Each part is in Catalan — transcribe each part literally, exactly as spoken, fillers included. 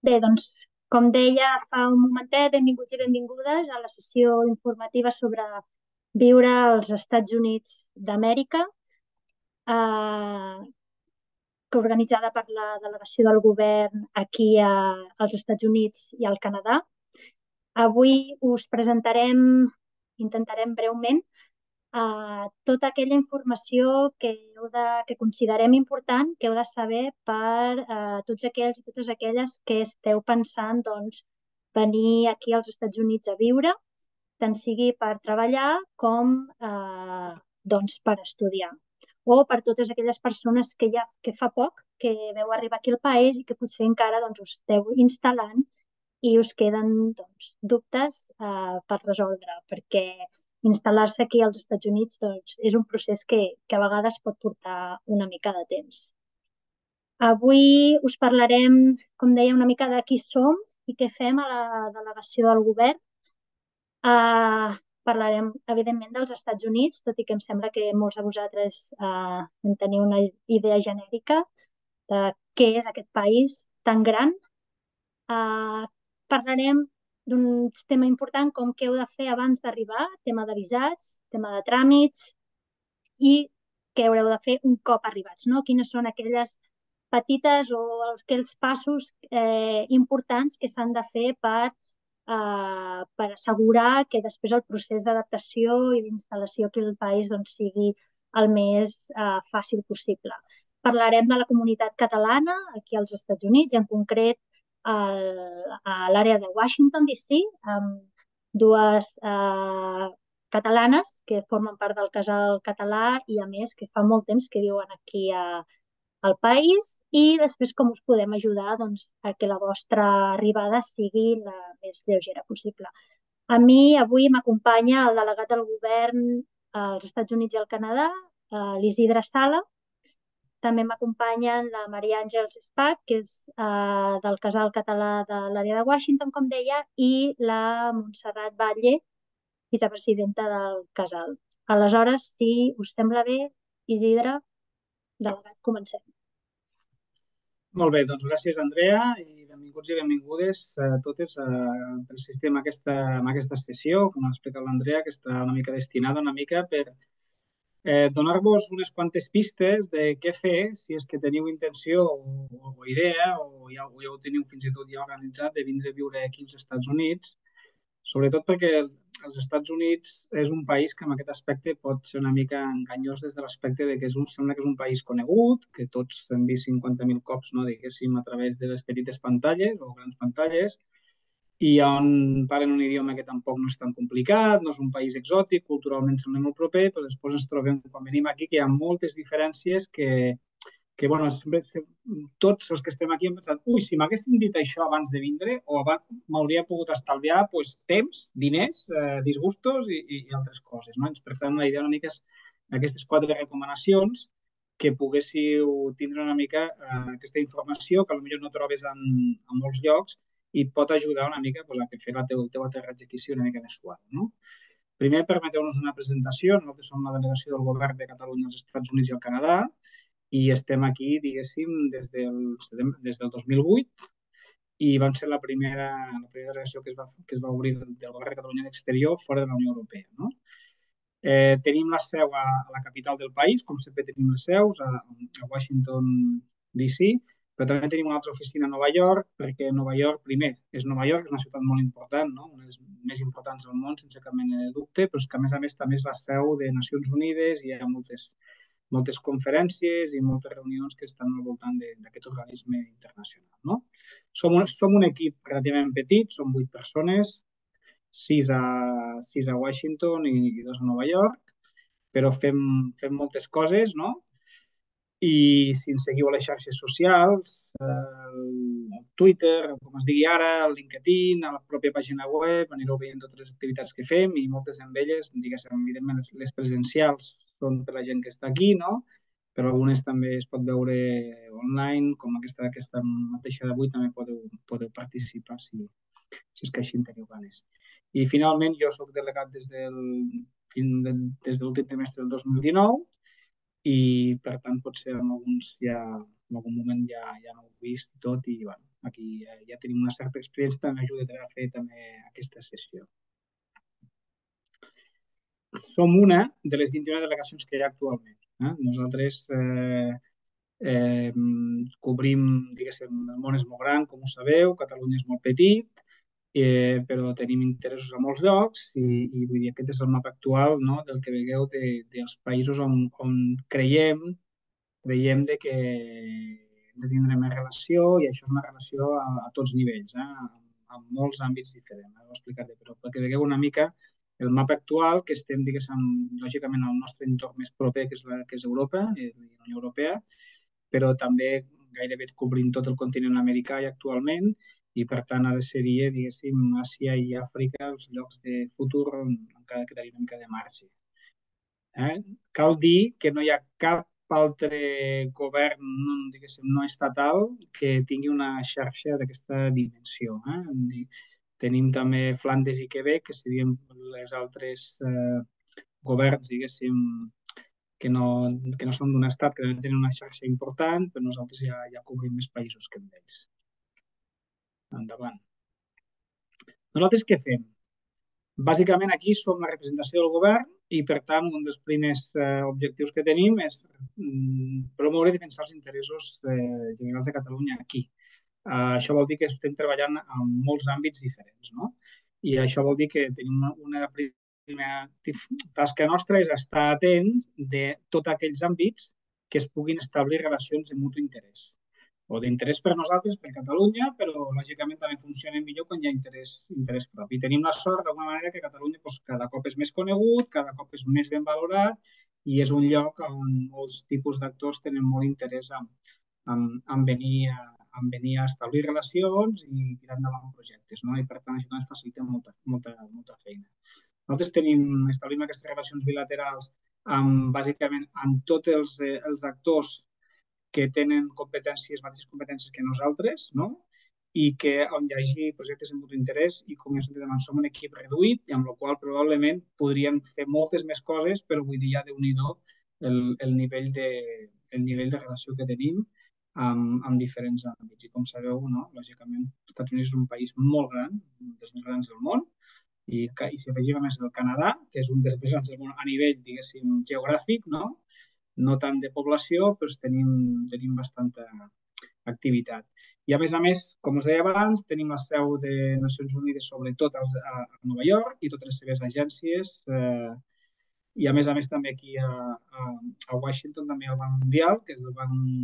Bé, doncs, com deia fa un momentet, benvinguts i benvingudes a la sessió informativa sobre viure als Estats Units d'Amèrica, eh, que organitzada per la delegació del govern aquí a, als Estats Units i al Canadà. Avui us presentarem, intentarem breument, eh, tota aquella informació que, heu de, que considerem important, que heu de saber per eh, tots aquells i totes aquelles que esteu pensant doncs, venir aquí als Estats Units a viure, tant sigui per treballar com eh, doncs, per estudiar. O per totes aquelles persones que ja que fa poc que veu arribar aquí al país i que potser encara doncs, us esteu instal·lant i us queden doncs, dubtes eh, per resoldre, perquè instal·lar-se aquí als Estats Units doncs, és un procés que, que a vegades pot portar una mica de temps. Avui us parlarem, com deia, una mica de qui som i què fem a la delegació del govern. Uh, parlarem, evidentment, dels Estats Units, tot i que em sembla que molts de vosaltres uh, en teniu una idea genèrica de què és aquest país tan gran. Uh, parlarem d'un tema important com què heu de fer abans d'arribar, tema de visats, tema de tràmits i què haureu de fer un cop arribats, no? Quines són aquelles petites o aquells passos eh, importants que s'han de fer per, eh, per assegurar que després el procés d'adaptació i d'instal·lació aquí al país doncs, sigui el més eh, fàcil possible. Parlarem de la comunitat catalana aquí als Estats Units, i en concret el, a l'àrea de Washington, D C, amb dues eh, catalanes que formen part del casal català i, a més, que fa molt temps que viuen aquí a, al país, i després com us podem ajudar doncs, a que la vostra arribada sigui la més lleugera possible. A mi avui m'acompanya el delegat del govern als Estats Units i al Canadà, l'Isidre Sala. També m'acompanyen la Maria Àngels Espach, que és eh, del casal català de l'àrea de Washington, com deia, i la Montserrat Batlle, vicepresidenta del casal. Aleshores, si us sembla bé, Isidre, delegat, comencem. Molt bé, doncs gràcies, Andrea, i benvinguts i benvingudes a totes a, per assistir a aquesta, a aquesta sessió, com ha explicat l'Andrea, que està una mica destinada una mica per eh, donar-vos unes quantes pistes de què fer si és que teniu intenció o, o idea, o ja, o ja ho teniu fins i tot ja organitzat, de vindre a viure aquí als Estats Units, sobretot perquè els Estats Units és un país que en aquest aspecte pot ser una mica enganyós des de l'aspecte de que és un, sembla que és un país conegut, que tots hem vist cinquanta mil cops, no, diguéssim, a través de les petites pantalles o grans pantalles, i on parlen un idioma que tampoc no és tan complicat, no és un país exòtic, culturalment sembla molt proper, però després ens trobem, quan venim aquí, que hi ha moltes diferències que, que bueno, sempre, tots els que estem aquí hem pensat, ui, si m'haguessin dit això abans de vindre, o m'hauria pogut estalviar pues, temps, diners, eh, disgustos i, i, i altres coses. No? Per tant, la idea una mica és aquestes quatre recomanacions que poguéssiu tindre una mica eh, aquesta informació que potser no trobes en, en molts llocs i et pot ajudar una mica pues, a fer la teu, el teu aterratge aquí sigui una mica més suau. No? Primer, permeteu-nos una presentació. Nosaltres som la delegació del govern de Catalunya als Estats Units i al Canadà i estem aquí, diguéssim, des del, des del dos mil vuit i van ser la primera, la primera delegació que es va, que es va obrir del govern de Catalunya a l'exterior fora de la Unió Europea. No? Eh, tenim la seu a, a la capital del país, com sempre tenim les seus, a, a Washington, D C, però també tenim una altra oficina a Nova York, perquè Nova York, primer, és Nova York, és una ciutat molt important, no? Una de les més importants del món, sense cap mena de dubte, però és que, a més a més, també és la seu de Nacions Unides i hi ha moltes, moltes conferències i moltes reunions que estan al voltant d'aquest organisme internacional. No? Som, un, som un equip relativament petit, som vuit persones, sis a, sis a Washington i, i dos a Nova York, però fem, fem moltes coses, no? I si ens seguiu a les xarxes socials, el Twitter, com es digui ara, el LinkedIn, a la pròpia pàgina web, anireu veient totes les activitats que fem i moltes d'elles, diguéssim, evidentment, les, les presencials són per la gent que està aquí, no? Però algunes també es pot veure online, com aquesta, aquesta mateixa d'avui, també podeu, podeu participar si, si és que així en teniu ganes. I finalment, jo sóc delegat des del, des de l'últim trimestre del dos mil dinou i per tant potser en alguns ja en algun moment ja, ja no ho he vist tot i bueno, aquí ja tenim una certa experiència, també ajuda a fer també aquesta sessió. Som una de les vint-i-una delegacions que hi ha actualment. Nosaltres cobrim, diguéssim, el món és molt gran, com ho sabeu, Catalunya és molt petit, però tenim interessos a molts llocs i vull dir, aquest és el mapa actual del que veieu dels països on creiem creiem que hem de tindre més relació i això és una relació a tots nivells, en molts àmbits diferents. Ho explicaré, però perquè veieu una mica el mapa actual, que estem, diguéssim, lògicament al nostre entorn més proper, que és Europa, la Unió Europea, però també gairebé cobrim tot el continent americà i actualment, i per tant ara seria, diguéssim, Àsia i Àfrica els llocs de futur on encara quedaria una mica de marge. Cal dir que no hi ha cap altre govern, diguéssim, no estatal que tingui una xarxa d'aquesta dimensió. Tenim també Flandes i Quebec, que serien els altres governs, diguéssim, que no són d'un estat, que tenen una xarxa important, però nosaltres ja cobrim més països que ells. Endavant. Nosaltres què fem? Bàsicament aquí som la representació del govern i, per tant, un dels primers objectius que tenim és promoure i defensar els interessos generals de Catalunya aquí. Això vol dir que estem treballant en molts àmbits diferents. I això vol dir que tenim una primera tasca nostra és estar atents de tots aquells àmbits que es puguin establir relacions de mutu interès. O d'interès per nosaltres, per Catalunya, però lògicament també funciona millor quan hi ha interès propi. Tenim la sort, d'alguna manera, que Catalunya cada cop és més conegut, cada cop és més ben valorat i és un lloc on molts tipus d'actors tenen molt interès en venir a establir relacions i tirar endavant projectes. I per tant això ens facilita molta feina. Nosaltres establim aquestes relacions bilaterals bàsicament amb tots els actors que tenen competències, mateixes competències que nosaltres, i que on hi hagi projectes de mutu interès i, com ja s'ha dit, som un equip reduït i amb el qual probablement podríem fer moltes més coses, però vull dir, ja déu-n'hi-do el nivell de relació que tenim en diferents àmbits. I com sabeu, lògicament, els Estats Units és un país molt gran, un dels més grans del món, i si afegim a més el Canadà, que és un dels més grans del món a nivell, diguéssim, geogràfic, no tant de població, però tenim bastanta activitat. I a més a més, com us deia abans, tenim la seu de Nacions Unides sobretot a Nova York i totes les seves agències i a més a més també aquí a Washington també el Banc Mundial, que és el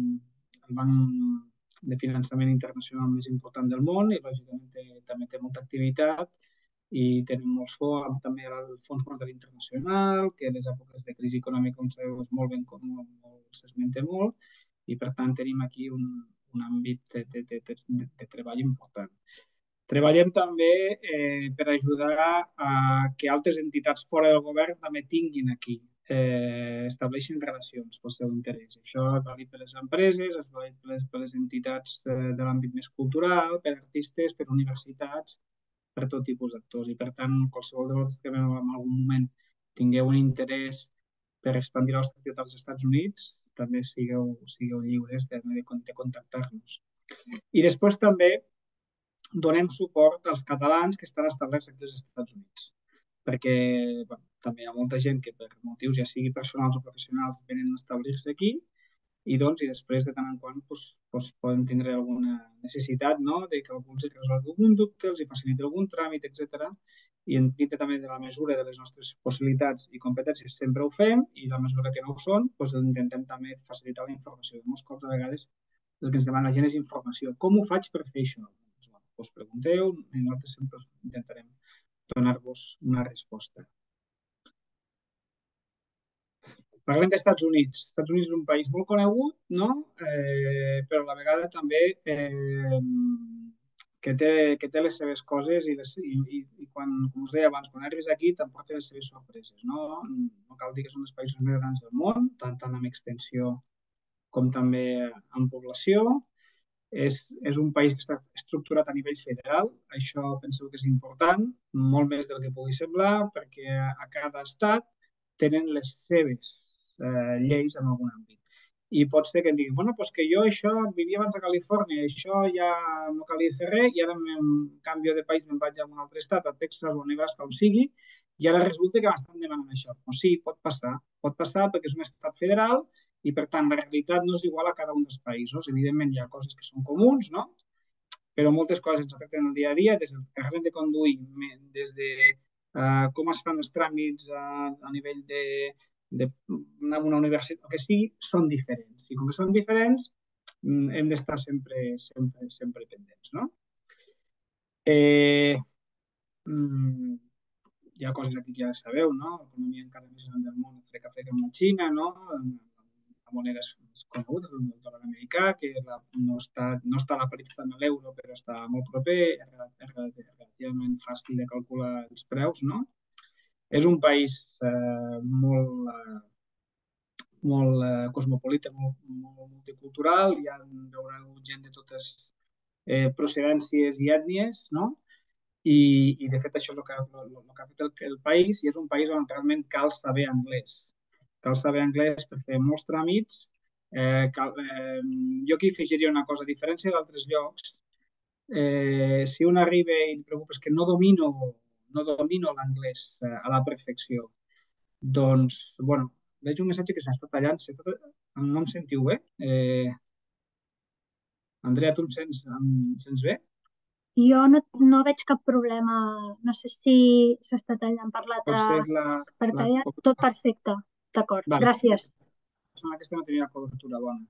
banc de finançament internacional més important del món i lògicament també té molta activitat i tenim molts fons, també el Fons Monetari Internacional, que en les èpoques de crisi econòmica, com sabeu, s'esmenta molt, i per tant tenim aquí un àmbit de treball important. Treballem també per ajudar a que altres entitats fora del govern també tinguin aquí, estableixin relacions pel seu interès. Això és vàlid per les empreses, és vàlid per les entitats de l'àmbit més cultural, per artistes, per universitats, per tot tipus d'actors. I, per tant, qualsevol de vosaltres que en algun moment tingueu un interès per expandir la vostra activitat als Estats Units, també sigueu lliures de contactar-nos. I després també donem suport als catalans que estan establerts aquí als Estats Units, perquè també hi ha molta gent que per motius, ja sigui personals o professionals, venen a establir-se aquí i després de tant en quant poden tindre alguna necessitat que algú els resolgui algun dubte, els faciliti algun tràmit, etcètera. I dintre també de la mesura de les nostres possibilitats i competències sempre ho fem i la mesura que no ho són intentem també facilitar la informació. Molts cops a vegades el que ens demana la gent és informació. Com ho faig per fer això? Us pregunteu i nosaltres sempre intentarem donar-vos una resposta. Parlem dels Estats Units. Els Estats Units és un país molt conegut, però a la vegada també que té les seves coses i, com us deia abans, quan arribes aquí t'emporta les seves sorpreses. No cal dir que és un dels països més grans del món, tant en extensió com també en població. És un país que està estructurat a nivell federal. Això penseu que és important, molt més del que pugui semblar, perquè a cada estat tenen les seves lleis en algun àmbit. i pot ser que em diguin, bueno, doncs que jo això vivia abans a Califòrnia, això ja no calia fer res, i ara em canvio de país, me'n vaig a un altre estat, a Texas o a Nebraska, on sigui, i ara resulta que m'estan demanant això. O sí, pot passar. Pot passar perquè és un estat federal i, per tant, la realitat no és igual a cada un dels països. Evidentment, hi ha coses que són comuns, no? Però moltes coses ens afecten el dia a dia, des del carnet de conduir, des de uh, com es fan els tràmits a, a nivell de, de anar a una universitat, el que sigui, són diferents. I com que són diferents, hem d'estar sempre, sempre, sempre pendents, no? Eh, mm, hi ha coses aquí que ja sabeu, no? L'economia encara més gran del món, freca, freca amb la Xina, no? La moneda és coneguda, és el dòlar americà, que la, no, està, no està a la paritat amb l'euro, però està molt proper, és relativament fàcil de calcular els preus, no? És un país eh, molt, eh, molt eh, cosmopolita, molt, molt multicultural, hi ha veurà gent de totes eh, procedències i ètnies, no? I, i de fet això és el que, el, el que ha fet el, el país, i és un país on realment cal saber anglès. Cal saber anglès per fer molts tràmits. Eh, cal, eh, jo aquí afegiria una cosa, a diferència d'altres llocs, eh, si un arriba i li preocupes que no domino, no domino l'anglès eh, a la perfecció, doncs, bueno, veig un missatge que s'està tallant, no em sentiu bé? Eh, Andrea, tu em sents, em sents bé? Jo no, no veig cap problema. No sé si s'està tallant per l'altre... Potser és la... Per la... tallar, tot perfecte. D'acord, Vale. gràcies. Aquesta no tenia cobertura bona.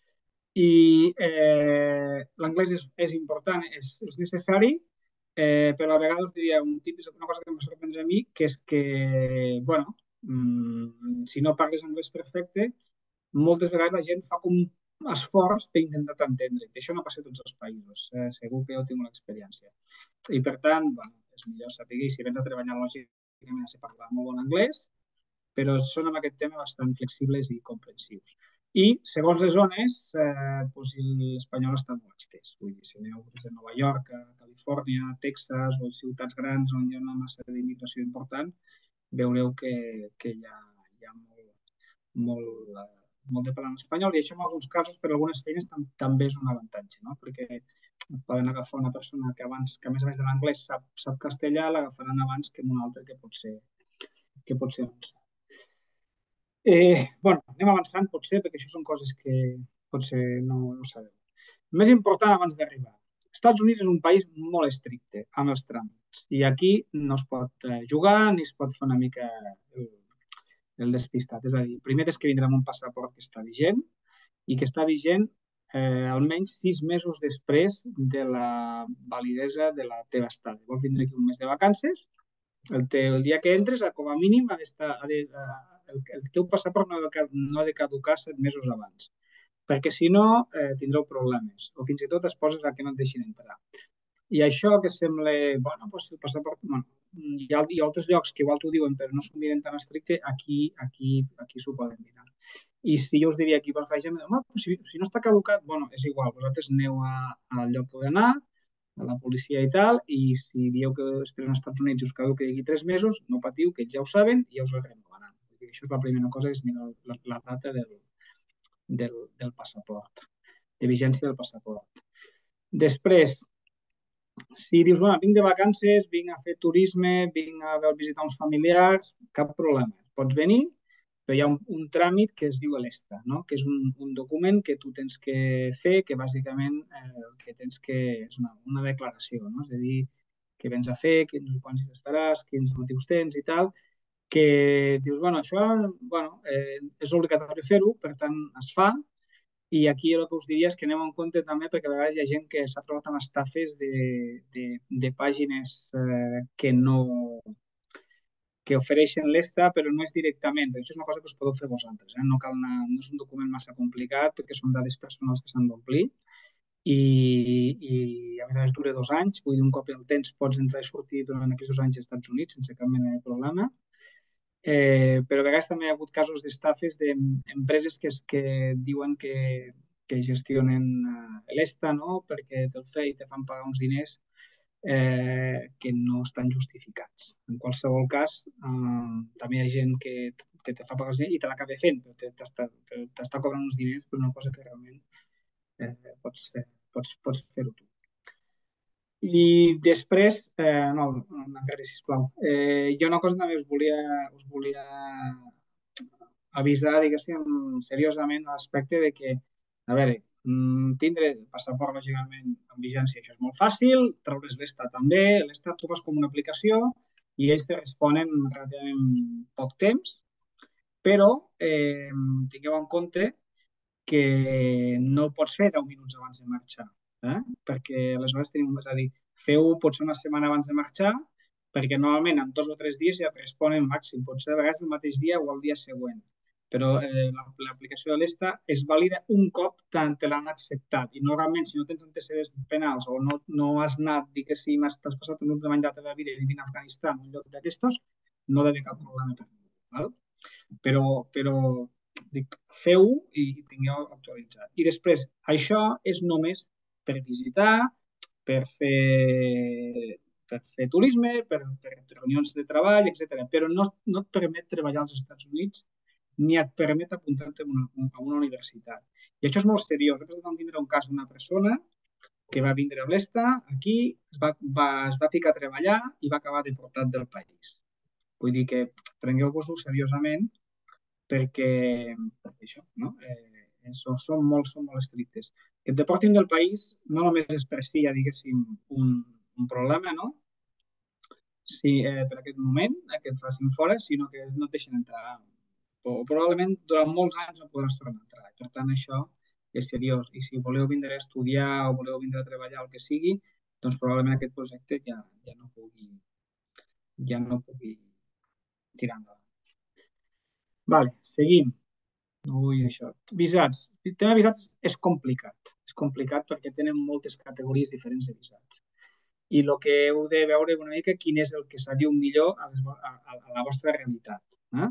I eh, l'anglès és, és important, és, és necessari, eh, però a vegades diria un tip, és una cosa que em sorprèn a mi, que és que, bueno, mmm, si no parles anglès perfecte, moltes vegades la gent fa com un esforç per intentar t'entendre. I això no passa a tots els països, eh, segur que jo tinc una experiència. I per tant, bueno, és millor saber, si vens a treballar lògicament has de parlar molt bon anglès, però són en aquest tema bastant flexibles i comprensius. I, segons les zones, eh, doncs l'espanyol està molt estès. Vull dir, si aneu des de Nova York a Califòrnia, a Texas o a ciutats grans on hi ha una massa d'immigració important, veureu que, que hi ha, hi ha molt, molt, uh, molt de parlant espanyol, i això en alguns casos, per algunes feines, tam també és un avantatge, no? Perquè poden agafar una persona que abans, que a més a més de l'anglès sap, sap castellà, l'agafaran abans que un altre que pot ser, que pot ser avançat. Eh, bueno, anem avançant potser, perquè això són coses que potser no, no sabeu. El més important abans d'arribar. Els Estats Units és un país molt estricte amb els tràmits i aquí no es pot jugar ni es pot fer una mica el, el despistat. És a dir, primer tens que vindre amb un passaport que està vigent i que està vigent eh, almenys sis mesos després de la validesa de la teva estada. Vols vindre aquí un mes de vacances, el, te, el dia que entres, com a mínim, ha d'estar, ha de, el, el teu passaport no ha, de, no ha de caducar set mesos abans, perquè si no eh, tindreu problemes, o fins i tot es poses a que no et deixin entrar. I això que sembla, bueno, doncs el passaport, bueno, hi ha, hi ha altres llocs que igual t'ho diuen, però no s'ho miren tan estricte, aquí, aquí, aquí s'ho poden mirar. I si jo us diria aquí, per gent, si, si no està caducat, bueno, és igual, vosaltres aneu a, al lloc que heu d'anar, a la policia i tal, i si dieu que esperen als Estats Units i us caduca d'aquí tres mesos, no patiu, que ells ja ho saben i ja us el renovaran. Això és la primera cosa, és mirar la, la data del, del, del passaport, de vigència del passaport. Després, si dius, bueno, vinc de vacances, vinc a fer turisme, vinc a visitar uns familiars, cap problema. Pots venir, però hi ha un, un tràmit que es diu l'ESTA, no? Que és un, un document que tu tens que fer, que bàsicament eh, el que tens que és una, una declaració, no? És a dir, què vens a fer, quins, quants dies estaràs, quins motius tens i tal, que dius, bueno, això bueno, eh, és obligatori fer-ho, per tant es fa, i aquí el que us diria és que aneu en compte també perquè a vegades hi ha gent que s'ha trobat amb estafes de, de, de pàgines eh, que no que ofereixen l'ESTA, però no és directament. Això és una cosa que us podeu fer vosaltres. Eh? No, cal anar, no és un document massa complicat perquè són dades personals que s'han d'omplir i, i a més a més dura dos anys. Vull dir, un cop el tens pots entrar i sortir durant aquests dos anys als Estats Units sense cap mena de problema. Eh, però a vegades també hi ha hagut casos d'estafes d'empreses que, que diuen que, que gestionen l'ESTA, no? Perquè te'l fe i te fan pagar uns diners eh, que no estan justificats. En qualsevol cas, eh, també hi ha gent que, que te fa pagar i te l'acaba fent, però t'està cobrant uns diners per una cosa que realment eh, pots, eh, pots, pots fer-ho tu. I després, eh, no, no encara, sisplau, eh, hi ha una cosa que també us volia, us volia avisar, diguéssim, seriosament a l'aspecte de que, a veure, mm, tindre passaport, lògicament, amb vigència, això és molt fàcil, treure's l'E S T A també, l'E S T A tu vas com una aplicació i ells te responen en relativament poc temps, però eh, tingueu en compte que no ho pots fer deu minuts abans de marxar, eh? Perquè aleshores tenim, és a dir, feu potser una setmana abans de marxar, perquè normalment en dos o tres dies ja responen màxim, potser de vegades el mateix dia o el dia següent. Però eh, l'aplicació de l'E S T A és vàlida un cop tant te l'han acceptat i normalment si no tens antecedents penals o no, no has anat, diguéssim, t'has passat un grup de mandat de la vida vivint a Afganistan o un lloc d'aquestos, no deve cap problema per mi. Val? Però, però dic, feu-ho i tingueu actualitzat. I després, això és només per visitar, per fer, per fer turisme, per, per reunions de treball, etcètera. Però no, no et permet treballar als Estats Units ni et permet apuntar-te a una, a una universitat. I això és molt seriós. Després vam tindre un cas d'una persona que va vindre a l'E S T A, aquí, es va, va, es va ficar a treballar i va acabar deportat del país. Vull dir que prengueu-vos-ho seriosament perquè, perquè això, no? Eh, són, són, molt, són molt estrictes. Que et deportin del país no només és per si ja diguéssim un, un problema, no? Si, eh, per aquest moment, eh, que et facin fora, sinó que no et deixen entrar. O probablement durant molts anys no podràs tornar a entrar. Per tant, això és seriós. I si voleu vindre a estudiar o voleu vindre a treballar, el que sigui, doncs probablement aquest projecte ja, ja no pugui, ja no pugui tirar endavant. Vale, seguim. No vull això. Visats. El tema de visats és complicat. És complicat perquè tenen moltes categories diferents de visats. I el que heu de veure una mica quin és el que s'adiu millor a, les, a, a la vostra realitat. Eh?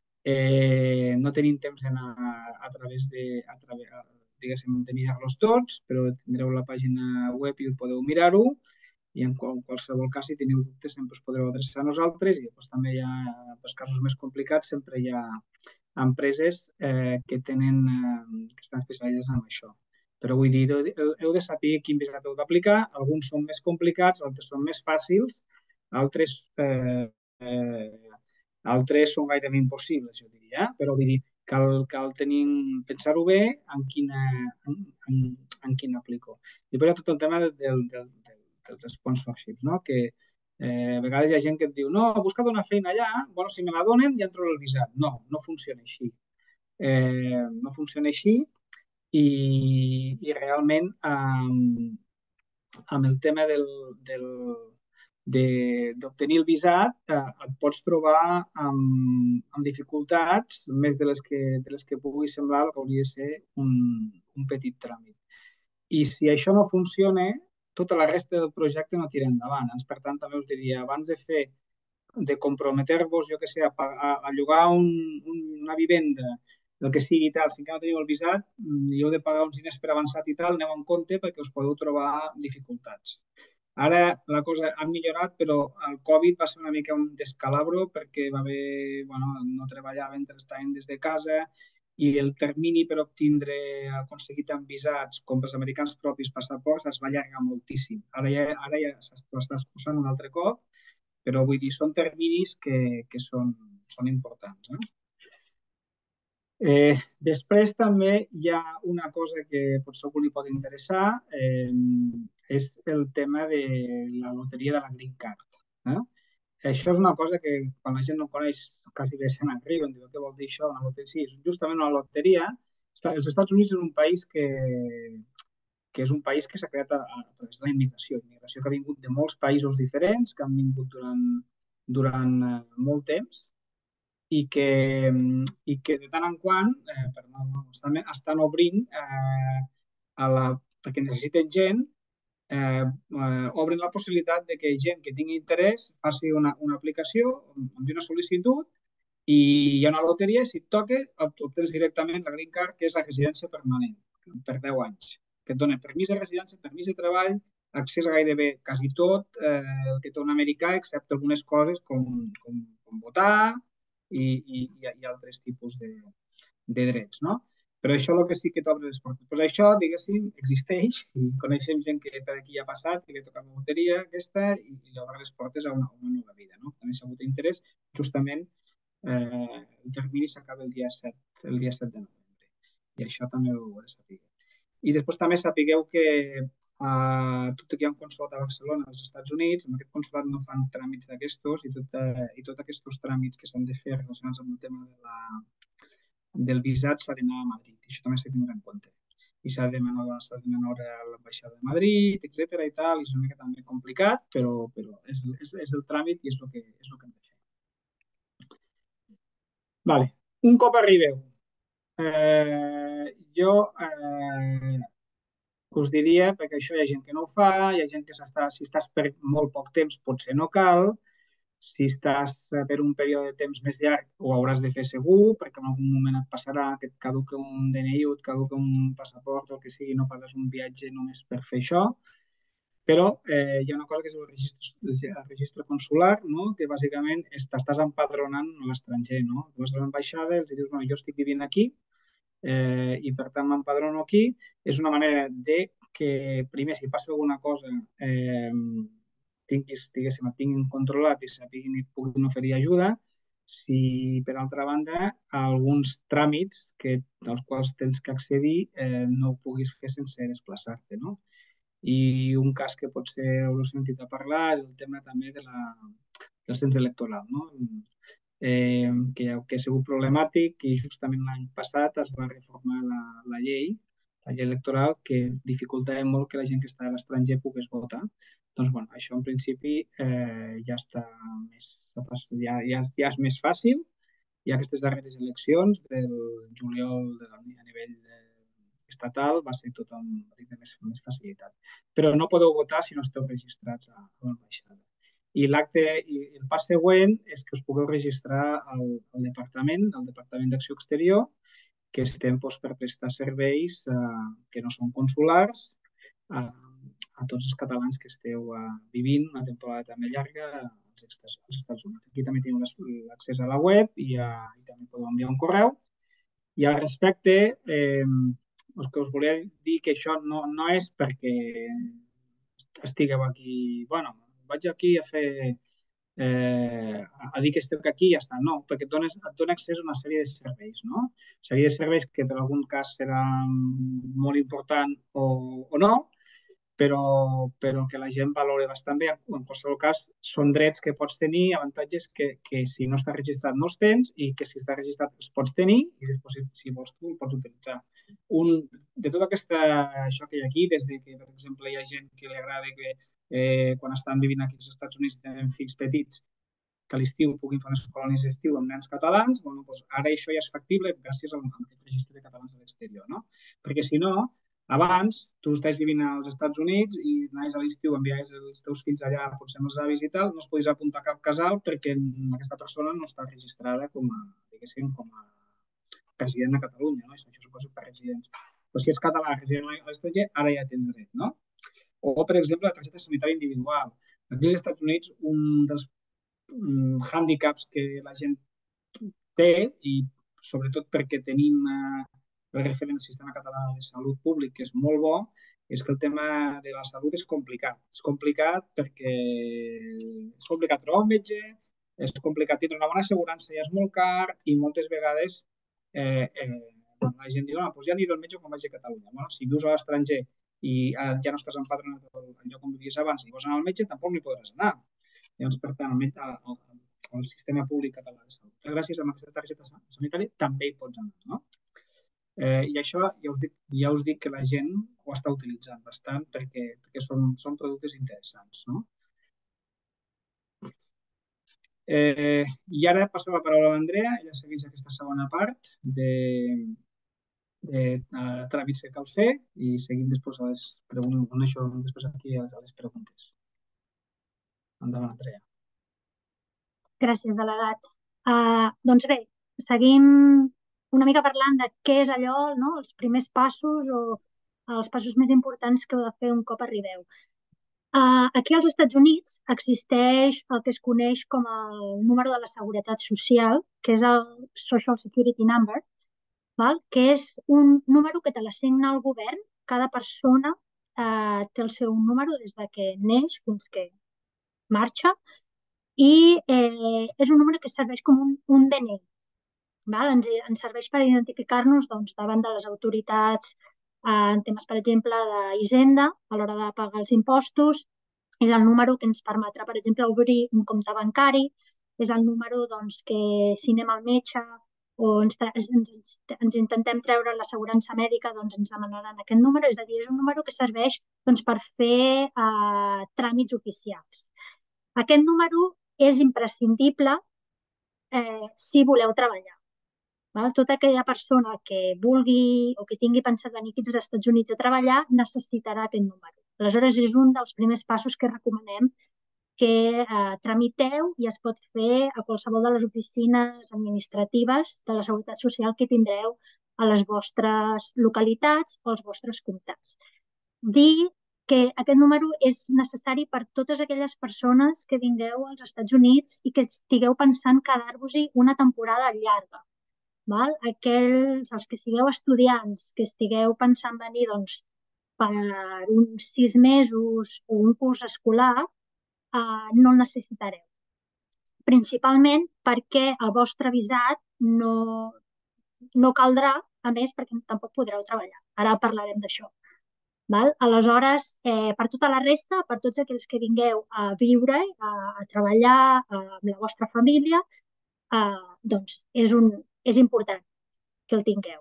Eh, no tenim temps d'anar a través de, a través, diguéssim, de mirar-los tots, però tindreu la pàgina web i podeu mirar-ho i en qualsevol cas, si teniu dubtes, sempre us podreu adreçar a nosaltres i després també hi ha, per casos més complicats, sempre hi ha empreses eh, que tenen, eh, que estan especialitzades en això. Però vull dir, heu, heu de saber quin visat heu d'aplicar. Alguns són més complicats, altres són més fàcils, altres, eh, eh, altres són gairebé impossibles, jo diria. Eh? Però vull dir, cal, cal tenir, pensar-ho bé en quina, en, en, en quina aplico. I per tot el tema del, del, del, dels sponsorships, no? Que eh, a vegades hi ha gent que et diu no, he buscat una feina allà, bueno, si me la donen ja entro el visat. No, no funciona així. Eh, no funciona així i, i realment eh, amb el tema del, del, d'obtenir el visat eh, et pots trobar amb, amb dificultats més de les que, de les que pugui semblar el que hauria de ser un, un petit tràmit. I si això no funciona, tota la resta del projecte no tira endavant. Per tant, també us diria, abans de fer, de comprometer-vos, jo que sé, a, a, a llogar un, un, una vivenda, el que sigui i tal, si encara no teniu el visat i heu de pagar uns diners per avançat i tal, aneu en compte perquè us podeu trobar dificultats. Ara la cosa ha millorat, però el Covid va ser una mica un descalabro perquè va haver, bueno, no treballaven, estaven des de casa i el termini per obtindre, aconseguir tant visats com els americans propis passaports es va allargar moltíssim. Ara ja, ara ja s'està exposant un altre cop, però vull dir, són terminis que, que són, són importants. Eh? Eh, després també hi ha una cosa que potser algú li pot interessar, eh, és el tema de la loteria de la Green Card. Eh? Això és una cosa que quan la gent no coneix quasi bé se n'arriben, diu què vol dir això, una loteria? Sí, és justament una loteria. Els Estats Units és un país que, que és un país que s'ha creat a, a través de la immigració, immigració que ha vingut de molts països diferents, que han vingut durant, durant eh, molt temps i que, i que de tant en quant eh, per, no, estan, estan obrint eh, a la, perquè necessiten gent, eh, eh, obren la possibilitat de que gent que tingui interès faci una, una aplicació, enviï una sol·licitud i hi ha una loteria i si et toca obtens directament la Green Card, que és la residència permanent per deu anys, que et dona permís de residència, permís de treball accés a gairebé quasi tot eh, el que té un americà, excepte algunes coses com, com, com votar i, i, i altres tipus de, de drets, no? Però això el que sí que t'obre les portes. Pues això, diguéssim, existeix i coneixem gent que per aquí ha passat i que toca la loteria aquesta i, i li obre les portes a una, a una nova vida, no? També s'ha hagut interès, justament eh, el termini s'acaba el dia set, el dia set de novembre. I això també ho heu de saber. I després també sapigueu que uh, tot i que hi ha un consolat a Barcelona, als Estats Units, en aquest consolat no fan tràmits d'aquestos i, tot, uh, i tots aquests tràmits que s'han de fer relacionats amb el tema de la, del visat s'ha d'anar a Madrid. I això també s'ha de tenir en compte. I s'ha de demanar a l'ambaixada de Madrid, etcètera i tal. I és una mica també complicat, però, però és, és, és el tràmit i és el que, és el que hem de fer. Vale. Un cop arribeu, eh, jo eh, us diria, perquè això hi ha gent que no ho fa, hi ha gent que s'està, si estàs per molt poc temps potser no cal, si estàs per un període de temps més llarg ho hauràs de fer segur, perquè en algun moment et passarà que et caduca un D N I o et caduca un passaport o el que sigui, no faràs un viatge només per fer això. Però eh, hi ha una cosa que és el registre, el registre consular, no? Que bàsicament t'estàs empadronant a l'estranger. No? Tu vas a l'ambaixada i els dius, bueno, jo estic vivint aquí, eh, i per tant m'empadrono aquí. És una manera de que primer si passa alguna cosa eh, tinguis, diguéssim, et tinguin controlat i sapiguin i puguin oferir ajuda. Si per altra banda alguns tràmits que, als quals tens que accedir eh, no ho puguis fer sense desplaçar-te, no? I un cas que potser heu sentit a parlar és el tema també de la, del cens electoral, no? Eh, que, que ha sigut problemàtic i justament l'any passat es va reformar la, la llei, la llei electoral, que dificultava molt que la gent que està a l'estranger pogués votar. Doncs, bueno, això en principi eh, ja està més, ja, ja, ja és més fàcil. Hi ha aquestes darreres eleccions del juliol de, a nivell de, estatal, va ser tot amb més, més facilitat. Però no podeu votar si no esteu registrats a, a l'ambaixada. I l'acte, i el pas següent és que us pugueu registrar al, al departament, al Departament d'Acció Exterior, que estem doncs, per prestar serveis eh, que no són consulars a, a tots els catalans que esteu eh, vivint una temporada també llarga als Estats, als Estats Units. Aquí també teniu l'accés a la web i, a, i també podeu enviar un correu. I al respecte, eh, el que us volia dir que això no, no és perquè estigueu aquí, bueno, vaig aquí a fer, eh, a dir que esteu aquí i ja està. No, perquè et, dones, et dona accés a una sèrie de serveis, no? Una sèrie de serveis que per algun cas serà molt important o, o no, però, però que la gent valora bastant bé. En qualsevol cas, són drets que pots tenir, avantatges que, que si no està registrat no els tens i que si està registrat els pots tenir i després, si, si vols tu, el pots utilitzar. Un, de tot aquesta, això que hi ha aquí, des de que, per exemple, hi ha gent que li agrada que eh, quan estan vivint aquí als Estats Units tenen fills petits, que a l'estiu puguin fer unes colònies d'estiu amb nens catalans, bueno, doncs ara això ja és factible gràcies a aquest registre de catalans a l'exterior, no? Perquè si no, abans, tu estàs vivint als Estats Units i anaves a l'estiu, enviaves els teus fills allà, potser amb els avis i tal, no es podies apuntar a cap casal perquè aquesta persona no està registrada com a, diguéssim, com a resident de Catalunya, no? Això suposa per residents. Però si ets català, resident a l'estranger, ara ja tens dret, no? O, per exemple, la targeta sanitària individual. Aquí als Estats Units, un dels hàndicaps que la gent té, i sobretot perquè tenim eh, el referent al sistema català de salut públic, que és molt bo, és que el tema de la salut és complicat. És complicat perquè és complicat trobar un metge, és complicat tindre una bona assegurança, ja és molt car i moltes vegades eh, eh, la gent diu, no, doncs ja aniré al metge quan vagi a Catalunya. Bueno, si vius a l'estranger i eh, ja no estàs empadronat al lloc on vivies abans i vols anar al metge, tampoc n'hi podràs anar. Llavors, per tant, el, el, el sistema públic català de salut. Gràcies a aquesta targeta sanitària també hi pots anar, no? Eh, I això ja us, dic, ja us dic que la gent ho està utilitzant bastant perquè, perquè són, són productes interessants, no? Eh, I ara passo la paraula a l'Andrea, ella segueix aquesta segona part de, de, de tràmits que cal fer i seguim després a les preguntes, això després aquí a les preguntes. Endavant, Andrea. Gràcies, delegat. Uh, doncs bé, seguim una mica parlant de què és allò, no? Els primers passos o els passos més importants que heu de fer un cop arribeu. Uh, aquí als Estats Units existeix el que es coneix com el número de la seguretat social, que és el Social Security Number, val? Que és un número que te l'assigna el govern. Cada persona uh, té el seu número des de que neix fins que marxa i eh, és un número que serveix com un, un D N I. Val? Ens, ens serveix per identificar-nos doncs, davant de les autoritats eh, en temes, per exemple, d'Hisenda a l'hora de pagar els impostos. És el número que ens permetrà, per exemple, obrir un compte bancari. És el número doncs, que si anem al metge o ens, ens, ens intentem treure l'assegurança mèdica, doncs ens demanaran aquest número. És a dir, és un número que serveix doncs, per fer eh, tràmits oficials. Aquest número és imprescindible eh, si voleu treballar. Val? Tota aquella persona que vulgui o que tingui pensat venir aquí als Estats Units a treballar necessitarà aquest número. Aleshores, és un dels primers passos que recomanem que eh, tramiteu i es pot fer a qualsevol de les oficines administratives de la Seguretat Social que tindreu a les vostres localitats o als vostres comtats. Dir que aquest número és necessari per totes aquelles persones que vingueu als Estats Units i que estigueu pensant quedar-vos-hi una temporada llarga. Val? Aquells, els que sigueu estudiants, que estigueu pensant venir doncs, per uns sis mesos o un curs escolar, eh, no el necessitareu. Principalment perquè el vostre visat no, no caldrà, a més, perquè tampoc podreu treballar. Ara parlarem d'això. Val? Aleshores, eh, per tota la resta, per tots aquells que vingueu a viure, a, a treballar a, amb la vostra família, eh, doncs és, un, és important que el tingueu.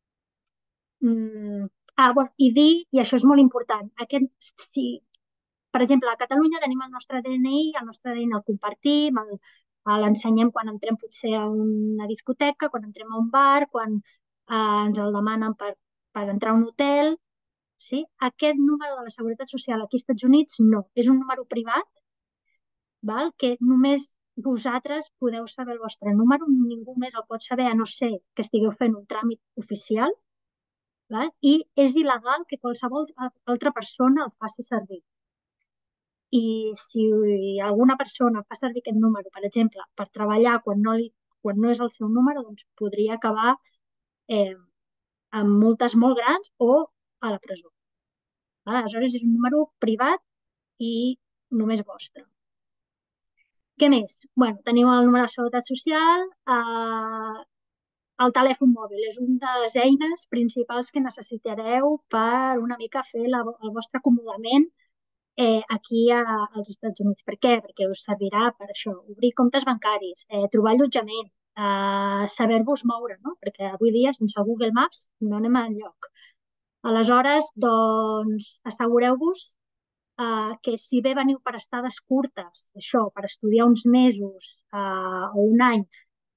Mm. Ah, bueno, i dir, i això és molt important, aquest, si, per exemple, a Catalunya tenim el nostre D N I, el nostre D N I el compartim, l'ensenyem quan entrem potser a una discoteca, quan entrem a un bar, quan eh, ens el demanen per, per entrar a un hotel. Sí? Aquest número de la Seguretat Social aquí als Estats Units no, és un número privat, val? Que només vosaltres podeu saber el vostre número, ningú més el pot saber, a no ser que estigueu fent un tràmit oficial. Val? I és il·legal que qualsevol altra persona el faci servir. I si alguna persona fa servir aquest número, per exemple, per treballar quan no, li, quan no és el seu número, doncs podria acabar eh, amb multes molt grans o a la presó. Val? Aleshores, és un número privat i només vostre. Què més? Bueno, teniu el número de seguretat social, eh, el telèfon mòbil és una de les eines principals que necessitareu per una mica fer la, el vostre acomodament eh, aquí a, als Estats Units. Per què? Perquè us servirà per això, obrir comptes bancaris, eh, trobar allotjament, eh, saber-vos moure, no? Perquè avui dia sense Google Maps no anem enlloc. Aleshores, doncs, assegureu-vos eh, que si bé veniu per estades curtes, això, per estudiar uns mesos eh, o un any,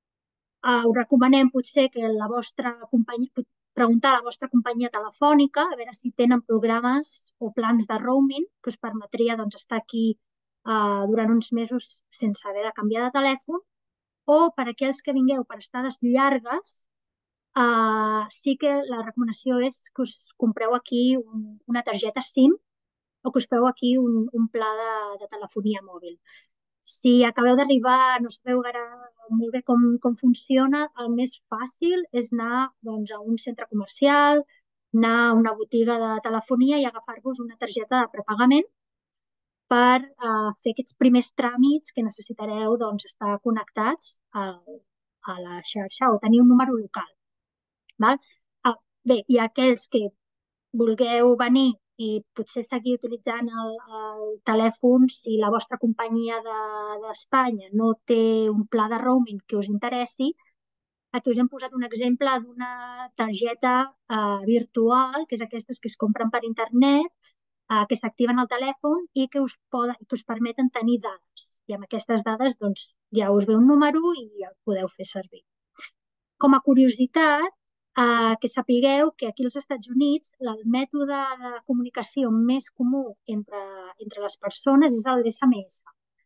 Uh, us recomanem potser que la vostra companyia, preguntar a la vostra companyia telefònica a veure si tenen programes o plans de roaming que us permetria doncs, estar aquí uh, durant uns mesos sense haver de canviar de telèfon, o per aquells que vingueu per estades llargues, uh, sí que la recomanació és que us compreu aquí un, una targeta SIM o que us feu aquí un, un pla de, de telefonia mòbil. Si acabeu d'arribar, no sabeu ara molt bé com, com funciona, el més fàcil és anar doncs, a un centre comercial, anar a una botiga de telefonia i agafar-vos una targeta de prepagament per uh, fer aquests primers tràmits que necessitareu doncs, estar connectats a, a la xarxa o tenir un número local. Val? Ah, bé, i aquells que vulgueu venir i potser seguir utilitzant el, el telèfon si la vostra companyia d'Espanya de, no té un pla de roaming que us interessi, aquí us hem posat un exemple d'una targeta eh, virtual, que és aquestes que es compren per internet, eh, que s'activen al telèfon i que us, poden, que us permeten tenir dades. I amb aquestes dades doncs, ja us ve un número i el podeu fer servir. Com a curiositat, eh, que sapigueu que aquí als Estats Units el mètode de comunicació més comú entre, entre les persones és el S M S.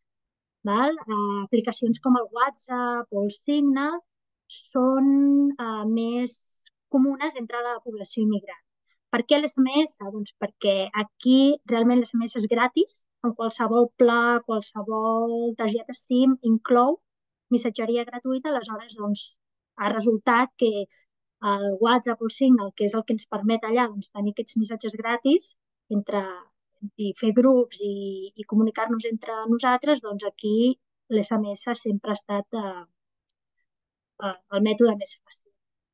Val? Eh, aplicacions com el WhatsApp o el Signal són eh, més comunes entre la població immigrant. Per què l'S M S? Doncs perquè aquí realment l'S M S és gratis en qualsevol pla, qualsevol targeta SIM inclou missatgeria gratuïta, aleshores doncs, ha resultat que el WhatsApp o el Signal, que és el que ens permet allà doncs, tenir aquests missatges gratis entre, i fer grups i, i comunicar-nos entre nosaltres, doncs aquí l'S M S sempre ha estat eh, el mètode més fàcil.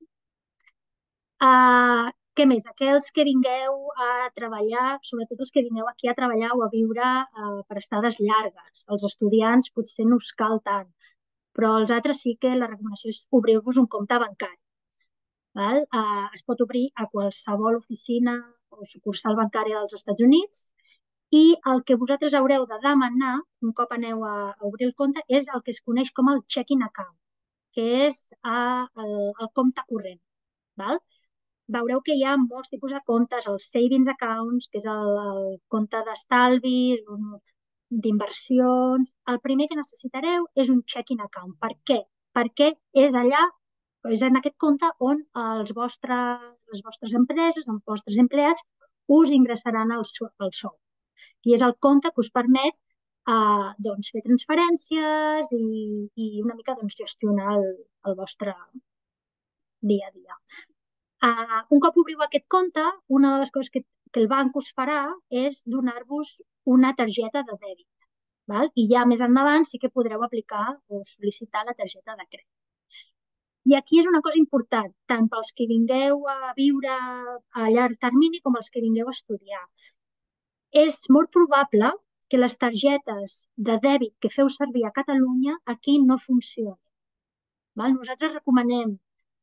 Uh, què més? Aquells que vingueu a treballar, sobretot els que vingueu aquí a treballar o a viure uh, per estades llargues. Els estudiants potser no us cal tant, però els altres sí que la recomanació és obrir-vos un compte bancari. Val? Uh, es pot obrir a qualsevol oficina o sucursal bancària dels Estats Units i el que vosaltres haureu de demanar, un cop aneu a, a obrir el compte, és el que es coneix com el checking account, que és uh, el, el compte corrent. Val? Veureu que hi ha molts tipus de comptes, els savings accounts, que és el, el compte d'estalvis, d'inversions. El primer que necessitareu és un checking account. Per què? Perquè és allà, és en aquest compte on els vostres, les vostres empreses, els vostres empleats, us ingressaran el, el sou. I és el compte que us permet eh, doncs, fer transferències i, i una mica doncs, gestionar el, el vostre dia a dia. Uh, un cop obriu aquest compte, una de les coses que, que el banc us farà és donar-vos una targeta de dèbit. Val? I ja més endavant sí que podreu aplicar o sol·licitar la targeta de crèdit. I aquí és una cosa important, tant pels que vingueu a viure a llarg termini com els que vingueu a estudiar. És molt probable que les targetes de dèbit que feu servir a Catalunya aquí no funcionin. Val? Nosaltres recomanem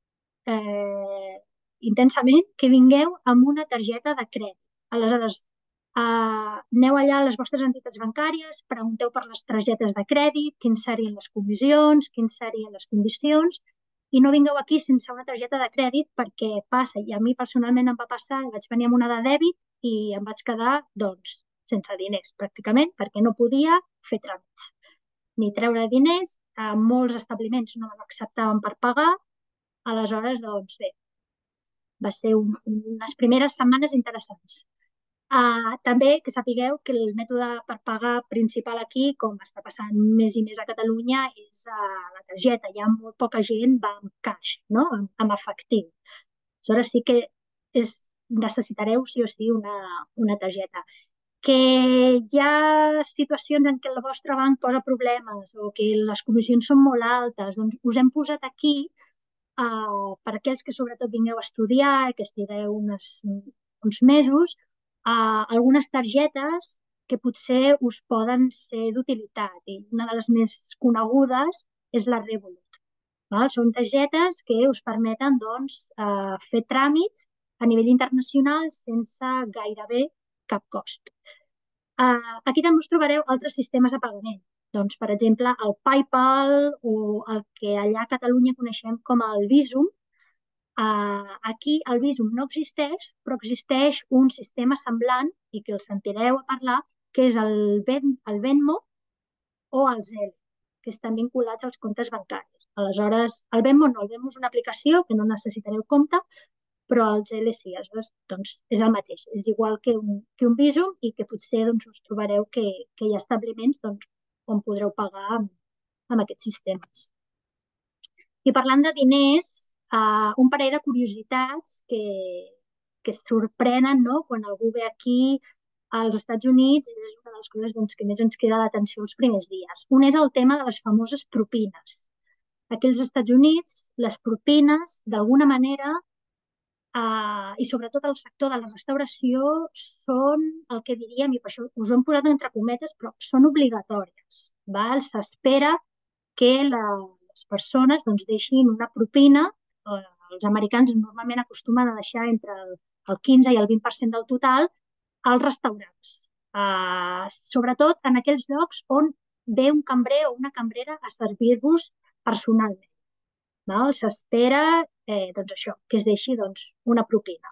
eh, intensament que vingueu amb una targeta de crèdit. Aleshores, eh, aneu allà a les vostres entitats bancàries, pregunteu per les targetes de crèdit, quins serien les comissions, quins serien les condicions, i no vingueu aquí sense una targeta de crèdit perquè passa, i a mi personalment em va passar, vaig venir amb una de dèbit i em vaig quedar, doncs, sense diners, pràcticament, perquè no podia fer tràmits ni treure diners, eh, molts establiments no l'acceptaven per pagar, aleshores, doncs bé, va ser un, unes primeres setmanes interessants. Uh, també que sapigueu que el mètode per pagar principal aquí, com està passant més i més a Catalunya, és uh, la targeta. Hi ha molt poca gent va amb cash, no? amb, amb efectiu. Aleshores sí que és, necessitareu sí o sí una, una targeta. Que hi ha situacions en què el vostre banc posa problemes o que les comissions són molt altes, doncs us hem posat aquí uh, per aquells que sobretot vingueu a estudiar i que estigueu unes, uns mesos, uh, algunes targetes que potser us poden ser d'utilitat i una de les més conegudes és la Revolut. Val? Són targetes que us permeten doncs, uh, fer tràmits a nivell internacional sense gairebé cap cost. Uh, aquí també us trobareu altres sistemes de pagament. Doncs, per exemple, el PayPal o el que allà a Catalunya coneixem com el Bizum. Uh, aquí el Bizum no existeix, però existeix un sistema semblant i que el sentireu a parlar, que és el, ben, el Venmo o el Zelle, que estan vinculats als comptes bancaris. Aleshores, el Venmo no, el Venmo és una aplicació que no necessitareu compte, però el Zelle sí, aleshores, doncs, és el mateix. És igual que un, que un Bizum i que potser doncs, us trobareu que, que hi ha establiments doncs, on podreu pagar amb, amb aquests sistemes. I parlant de diners, uh, un parell de curiositats que, que es sorprenen, no? Quan algú ve aquí als Estats Units, és una de les coses doncs, que més ens queda l'atenció els primers dies. Un és el tema de les famoses propines. Aquí als Estats Units, les propines, d'alguna manera, uh, i sobretot el sector de la restauració, són el que diríem, i per això us ho hem posat entre cometes, però són obligatòries. S'espera que la, les persones doncs, deixin una propina. Eh, els americans normalment acostumen a deixar entre el, el quinze i el vint per cent del total als restaurants. Uh, sobretot en aquells llocs on ve un cambrer o una cambrera a servir-vos personalment. S'espera eh, doncs això, que es deixi doncs, una propina.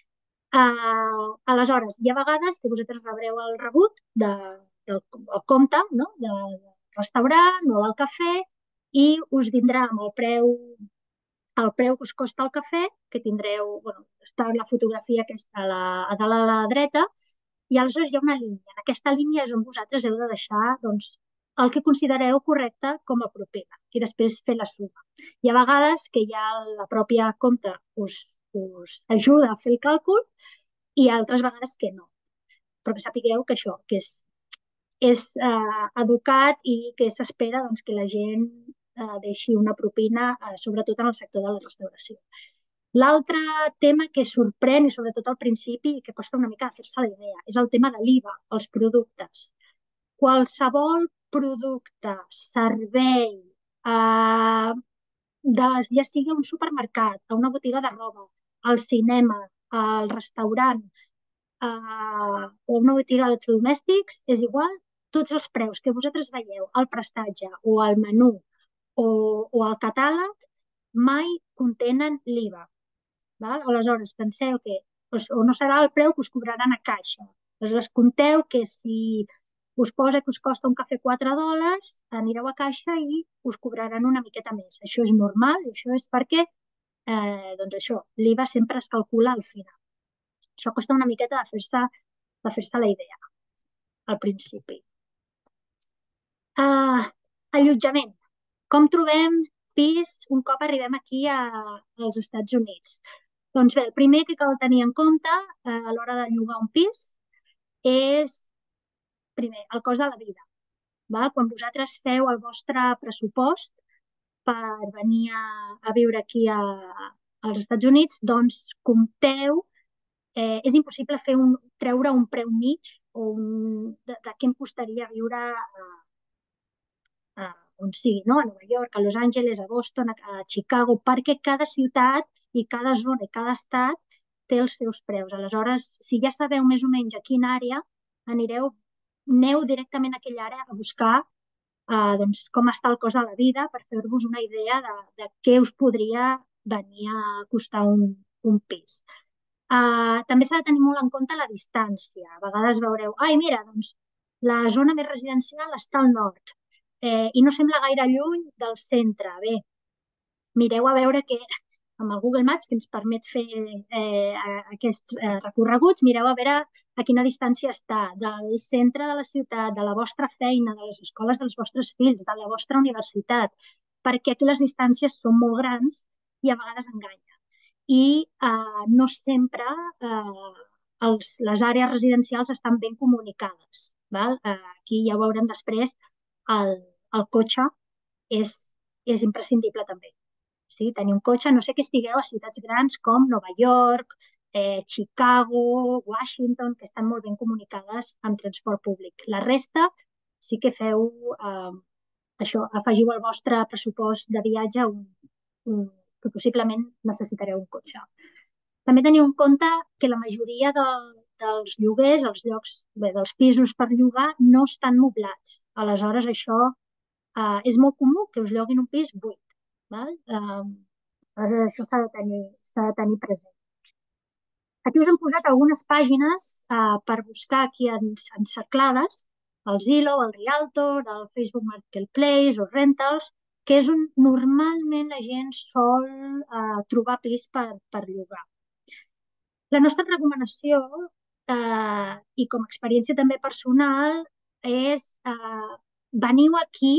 Uh, aleshores, hi ha vegades que vosaltres rebreu el rebut de, del, del compte, no? de, del restaurant o del cafè i us vindrà amb el preu, el preu que us costa el cafè, que tindreu, bueno, està la fotografia aquesta a, la, a dalt a la dreta, I aleshores hi ha una línia. En aquesta línia és on vosaltres heu de deixar doncs, el que considereu correcte com a propina i després fer la suma. Hi ha vegades que ja la pròpia compta us, us ajuda a fer el càlcul i altres vegades que no. Però que sapigueu que això, que és, és eh, educat i que s'espera doncs, que la gent eh, deixi una propina, eh, sobretot en el sector de la restauració. L'altre tema que sorprèn, i sobretot al principi, i que costa una mica fer-se la idea, és el tema de l'I V A, els productes. Qualsevol producte, servei, eh, de, ja sigui a un supermercat, a una botiga de roba, al cinema, al restaurant, eh, o una botiga d'electrodomèstics, és igual, tots els preus que vosaltres veieu al prestatge o al menú o, o al catàleg mai contenen l'I V A. Val? Aleshores, penseu que doncs, o no serà el preu que us cobraran a caixa. Aleshores, compteu que si us posa que us costa un cafè quatre dòlars, anireu a caixa i us cobraran una miqueta més. Això és normal i això és perquè eh, doncs això, l'I V A sempre es calcula al final. Això costa una miqueta de fer-se de fer-se la idea al principi. Uh, allotjament. Com trobem pis un cop arribem aquí a, als Estats Units? Doncs bé, el primer que cal tenir en compte eh, a l'hora de llogar un pis és, primer, el cost de la vida. Val? Quan vosaltres feu el vostre pressupost per venir a, a viure aquí a, als Estats Units, doncs compteu, eh, és impossible fer un, treure un preu mig o un, de, de què em costaria viure a, a on sigui, no? A Nova York, a Los Angeles, a Boston, a, a Chicago, perquè cada ciutat i cada zona i cada estat té els seus preus. Aleshores, si ja sabeu més o menys a quina àrea, anireu, aneu directament a aquella àrea a buscar eh, doncs, com està el cost de la vida per fer-vos una idea de, de què us podria venir a costar un, un pis. Uh, també s'ha de tenir molt en compte la distància. A vegades veureu, ai, mira, doncs la zona més residencial està al nord eh, i no sembla gaire lluny del centre. Bé, mireu a veure que amb el Google Maps, que ens permet fer eh, aquests eh, recorreguts, mireu a veure a quina distància està del centre de la ciutat, de la vostra feina, de les escoles dels vostres fills, de la vostra universitat, perquè aquí les distàncies són molt grans i a vegades enganyen. I eh, no sempre eh, els, les àrees residencials estan ben comunicades. Val? Eh, aquí ja ho veurem després, el, el cotxe és, és imprescindible també. Sí, tenir un cotxe, no sé que estigueu a ciutats grans com Nova York, eh, Chicago, Washington, que estan molt ben comunicades amb transport públic. La resta sí que feu eh, això, afegiu al vostre pressupost de viatge un, un, que possiblement necessitareu un cotxe. També teniu en compte que la majoria de, dels lloguers, els llocs, bé, dels pisos per llogar, no estan moblats. Aleshores, això eh, és molt comú que us lloguin un pis buit. Val? Uh, això s'ha de, tenir, s'ha de tenir present. Aquí us hem posat algunes pàgines uh, per buscar aquí encerclades, el Zillow, el Realtor, el Facebook Marketplace, els Rentals, que és on normalment la gent sol uh, trobar pis per, per llogar. La nostra recomanació, uh, i com a experiència també personal, és uh, veniu aquí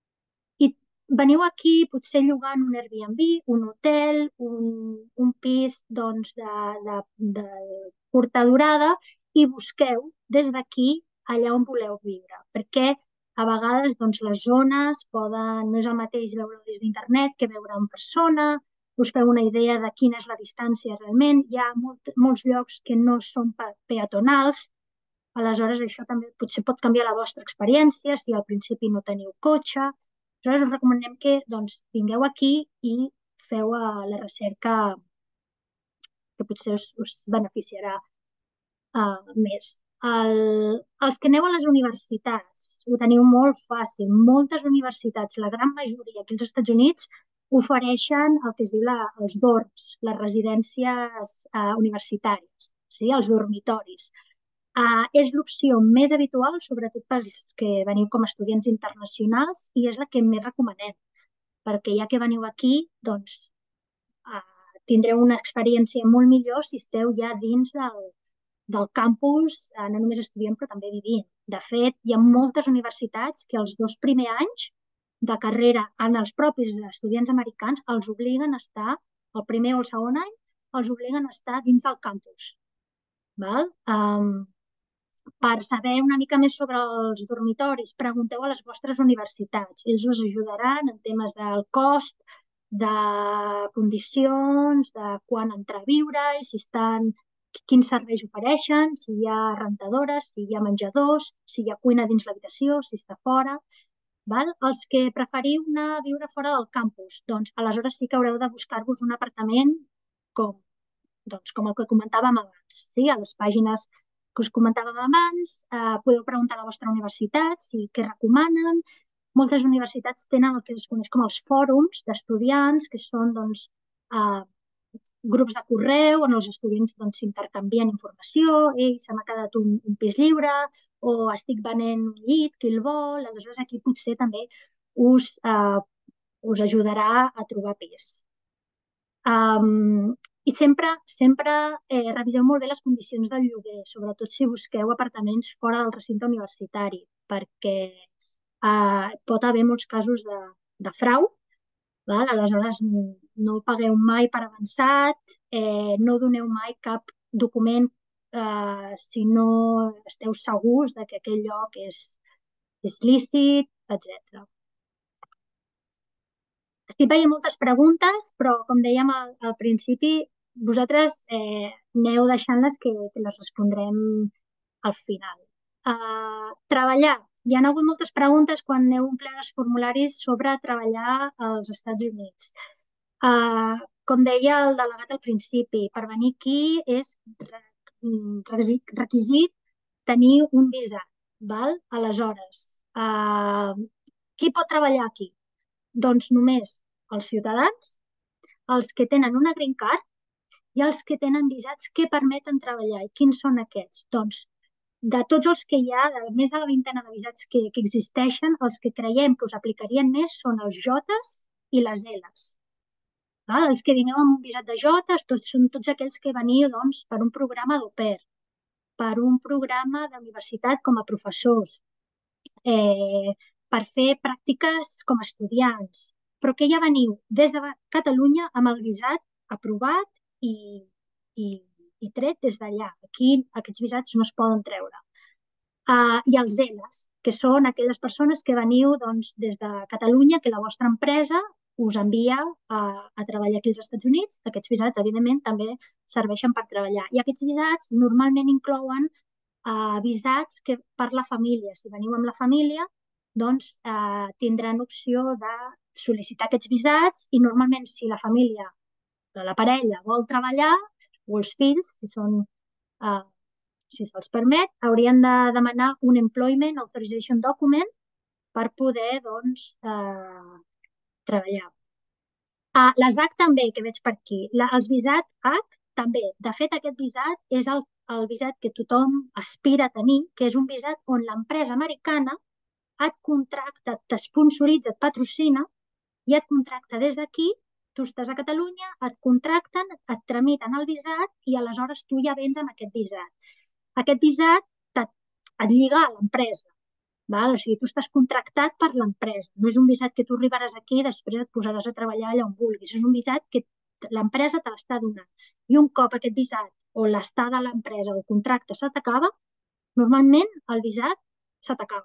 i veniu aquí potser llogant un Airbnb, un hotel, un, un pis doncs, de, de, de curta durada i busqueu des d'aquí allà on voleu viure. Perquè a vegades doncs, les zones poden, no és el mateix veure des d'internet que veure en persona, us feu una idea de quina és la distància realment. Hi ha molt, molts llocs que no són peatonals, aleshores això també potser pot canviar la vostra experiència si al principi no teniu cotxe. Aleshores us recomanem que doncs, vingueu aquí i feu uh, la recerca que potser us, us beneficiarà uh, més. El, els que aneu a les universitats ho teniu molt fàcil. Moltes universitats, la gran majoria aquí als Estats Units, ofereixen el que es diu la, els dorms, les residències uh, universitàries, sí? Els dormitoris. Uh, és l'opció més habitual, sobretot pels que veniu com a estudiants internacionals, i és la que més recomanem, perquè ja que veniu aquí, doncs uh, tindreu una experiència molt millor si esteu ja dins del, del campus, eh, no només estudient, però també vivint. De fet, hi ha moltes universitats que els dos primers anys de carrera en els propis estudiants americans els obliguen a estar, el primer o el segon any, els obliguen a estar dins del campus. Val? Um, per saber una mica més sobre els dormitoris, pregunteu a les vostres universitats. Ells us ajudaran en temes del cost, de condicions, de quan entrar a viure i si estan, quins serveis ofereixen, si hi ha rentadores, si hi ha menjadors, si hi ha cuina dins l'habitació, si està fora. Val? Els que preferiu anar a viure fora del campus, doncs aleshores sí que haureu de buscar-vos un apartament com, doncs, com el que comentàvem abans. Sí? A les pàgines que us comentàvem abans, eh, podeu preguntar a la vostra universitat si què recomanen. Moltes universitats tenen el que es coneix com els fòrums d'estudiants, que són doncs, eh, grups de correu on els estudiants doncs, s'intercanvien informació, ei, se m'ha quedat un, un pis lliure, o estic venent un llit, qui el vol, aleshores aquí potser també us, eh, us ajudarà a trobar pis. Um, I sempre, sempre eh, reviseu molt bé les condicions del lloguer, sobretot si busqueu apartaments fora del recinte universitari, perquè eh, pot haver molts casos de, de frau. Val? Aleshores, no pagueu mai per avançat, eh, no doneu mai cap document eh, si no esteu segurs de que aquell lloc és, és lícit, etcètera. Estic veient moltes preguntes, però com dèiem al, al principi, vosaltres eh, aneu deixant-les que, que les respondrem al final. Uh, treballar. Hi ha hagut moltes preguntes quan heu omplert els formularis sobre treballar als Estats Units. Uh, com deia el delegat al principi, per venir aquí és requisit tenir un visat. Val? Aleshores, uh, qui pot treballar aquí? Doncs només els ciutadans, els que tenen una green card i els que tenen visats que permeten treballar. I quins són aquests? Doncs de tots els que hi ha, de més de la vintena de visats que, que existeixen, els que creiem que us aplicarien més són els Jotes i les Ls. Val? Els que vingueu amb un visat de Jotes tots, són tots aquells que veniu doncs, per un programa d'au pair, per un programa d'universitat com a professors, eh, per fer pràctiques com a estudiants, però que ja veniu des de Catalunya amb el visat aprovat i, i, i tret des d'allà. Aquí aquests visats no es poden treure. Uh, I els Ls, que són aquelles persones que veniu doncs, des de Catalunya, que la vostra empresa us envia a, a treballar aquí als Estats Units. Aquests visats, evidentment, també serveixen per treballar. I aquests visats normalment inclouen uh, visats que per la família. Si veniu amb la família, doncs uh, tindran opció de sol·licitar aquests visats i normalment si la família, la parella, vol treballar, o els fills, si són... Uh, si se'ls permet, haurien de demanar un Employment Authorization Document per poder, doncs, eh, treballar. Ah, les H també, que veig per aquí. La, els visats H també. De fet, aquest visat és el, el visat que tothom aspira a tenir, que és un visat on l'empresa americana et contracta, t'esponsoritza, et patrocina i et contracta des d'aquí. Tu estàs a Catalunya, et contracten, et tramiten el visat i aleshores tu ja vens amb aquest visat. Aquest visat et lliga a l'empresa. O sigui, tu estàs contractat per l'empresa. No és un visat que tu arribaràs aquí i després et posaràs a treballar allà on vulguis. És un visat que l'empresa te l'està donant. I un cop aquest visat o l'estada a l'empresa o el contracte se t'acaba, normalment el visat se t'acaba.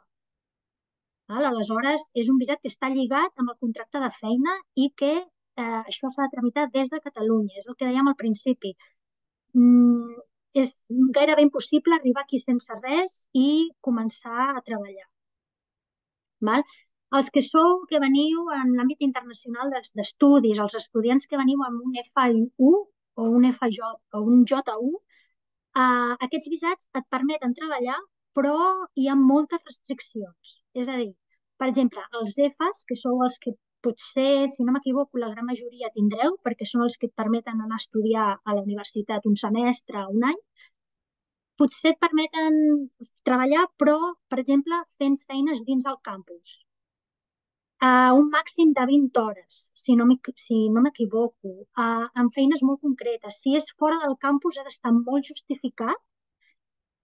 Aleshores, és un visat que està lligat amb el contracte de feina i que eh, això s'ha de tramitar des de Catalunya. És el que dèiem al principi. Mm, és gairebé impossible arribar aquí sense res i començar a treballar. Val? Els que sou, que veniu en l'àmbit internacional d'estudis, els estudiants que veniu amb un F u o un F J o un J u, eh, aquests visats et permeten treballar, però hi ha moltes restriccions. És a dir, per exemple, els Fs, que sou els que potser, si no m'equivoco, la gran majoria tindreu, perquè són els que et permeten anar a estudiar a la universitat un semestre o un any, potser et permeten treballar, però, per exemple, fent feines dins el campus. Uh, un màxim de vint hores, si no m'equivoco, uh, amb feines molt concretes. Si és fora del campus ha d'estar molt justificat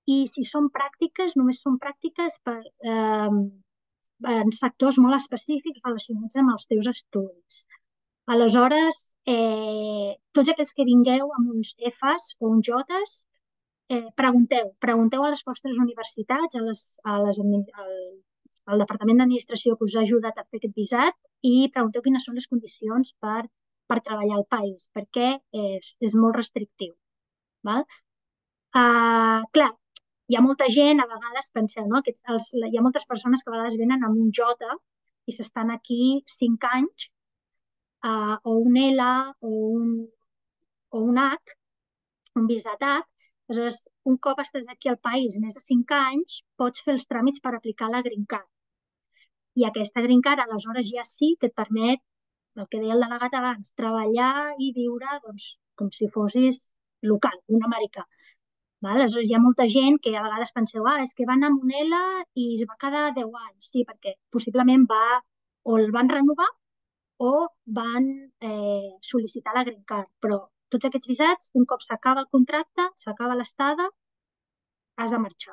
i si són pràctiques, només són pràctiques per, eh, en sectors molt específics relacionats amb els teus estudis. Aleshores, eh, tots aquells que vingueu amb uns Fs o uns Js, eh, pregunteu, pregunteu a les vostres universitats, a les, a les, al, al Departament d'Administració que us ha ajudat a fer aquest visat i pregunteu quines són les condicions per, per treballar al país, perquè és, és molt restrictiu. Val? Uh, clar, hi ha molta gent, a vegades penseu, no? Aquests, els, hi ha moltes persones que a vegades venen amb un J i s'estan aquí cinc anys, uh, o un L o un, o un H, un visat H. Aleshores, un cop estàs aquí al país més de cinc anys, pots fer els tràmits per aplicar la Green Card. I aquesta Green Card, aleshores, ja sí que et permet, el que deia el delegat abans, treballar i viure doncs, com si fossis local, un americà. Val? Aleshores, hi ha molta gent que a vegades penseu, ah, és que van amb un L i es va quedar deu anys. Sí, perquè possiblement va, o el van renovar o van eh, sol·licitar la Green Card. Però tots aquests visats, un cop s'acaba el contracte, s'acaba l'estada, has de marxar.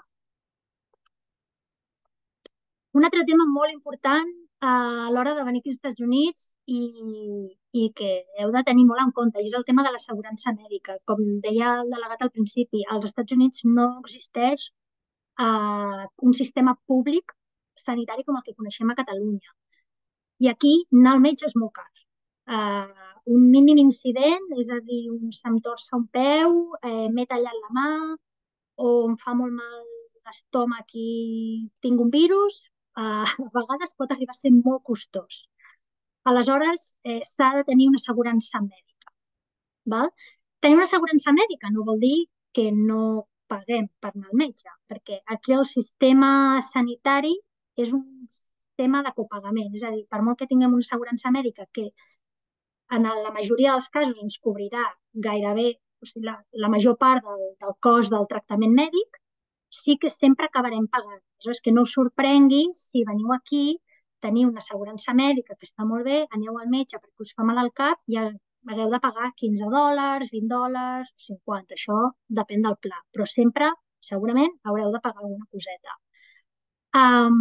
Un altre tema molt important eh, a l'hora de venir aquí als Estats Units i, i que heu de tenir molt en compte és el tema de l'assegurança mèdica. Com deia el delegat al principi, als Estats Units no existeix eh, un sistema públic sanitari com el que coneixem a Catalunya. I aquí anar al metge és molt car. Eh, un mínim incident, és a dir, un se'm torça un peu, eh, m'he tallat la mà o em fa molt mal l'estómac i tinc un virus, Uh, a vegades pot arribar a ser molt costós. Aleshores, eh, s'ha de tenir una assegurança mèdica. Val? Tenir una assegurança mèdica no vol dir que no paguem per anar al metge, perquè aquí el sistema sanitari és un sistema de copagament, és a dir, per molt que tinguem una assegurança mèdica que en la majoria dels casos ens cobrirà gairebé o sigui, la, la major part del, del cost del tractament mèdic, sí que sempre acabarem pagant. Aleshores, que no us sorprengui si veniu aquí, teniu una assegurança mèdica que està molt bé, aneu al metge perquè us fa mal al cap i hagueu de pagar quinze dòlars, vint dòlars, cinquanta. Això depèn del pla, però sempre, segurament, haureu de pagar alguna coseta. Um,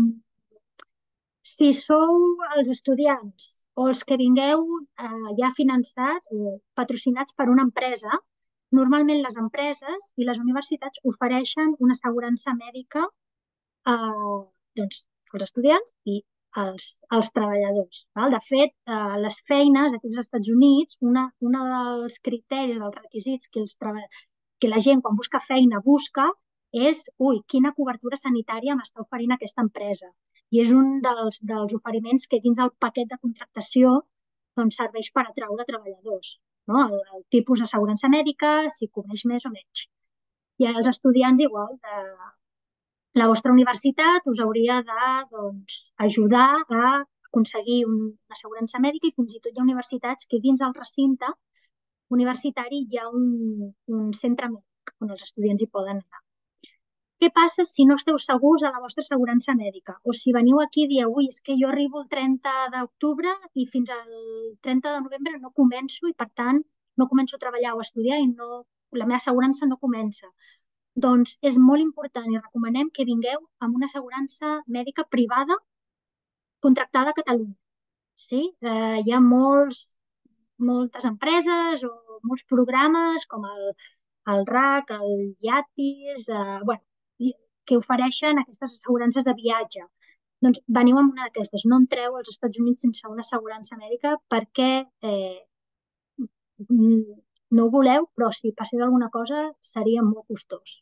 si sou els estudiants o els que vingueu eh, ja finançats o patrocinats per una empresa, normalment les empreses i les universitats ofereixen una assegurança mèdica eh, doncs, als estudiants i als, als treballadors. Val? De fet, eh, les feines aquí als Estats Units, una, una dels criteris, dels requisits que, els que la gent quan busca feina busca és, ui, quina cobertura sanitària m'està oferint aquesta empresa. I és un dels, dels oferiments que dins el paquet de contractació doncs, serveix per atraure treballadors. No? El, el tipus d'assegurança mèdica, si cobreix més o menys. I als estudiants igual, de, la vostra universitat us hauria de doncs, ajudar a aconseguir una assegurança mèdica i fins i tot hi ha universitats que dins del recinte universitari hi ha un, un centre mèdic on els estudiants hi poden anar. Què passa si no esteu segurs de la vostra assegurança mèdica? O si veniu aquí i dieu, ui, és que jo arribo el trenta d'octubre i fins al trenta de novembre no començo i, per tant, no començo a treballar o a estudiar i no, la meva assegurança no comença. Doncs és molt important i recomanem que vingueu amb una assegurança mèdica privada contractada a Catalunya. Sí? Eh, hi ha molts, moltes empreses o molts programes com el, el R A C, el IATIS, eh, bueno, que ofereixen aquestes assegurances de viatge. Doncs veniu amb una d'aquestes. No entreu als Estats Units sense una assegurança mèdica perquè eh, no ho voleu, però si passés alguna cosa seria molt costós.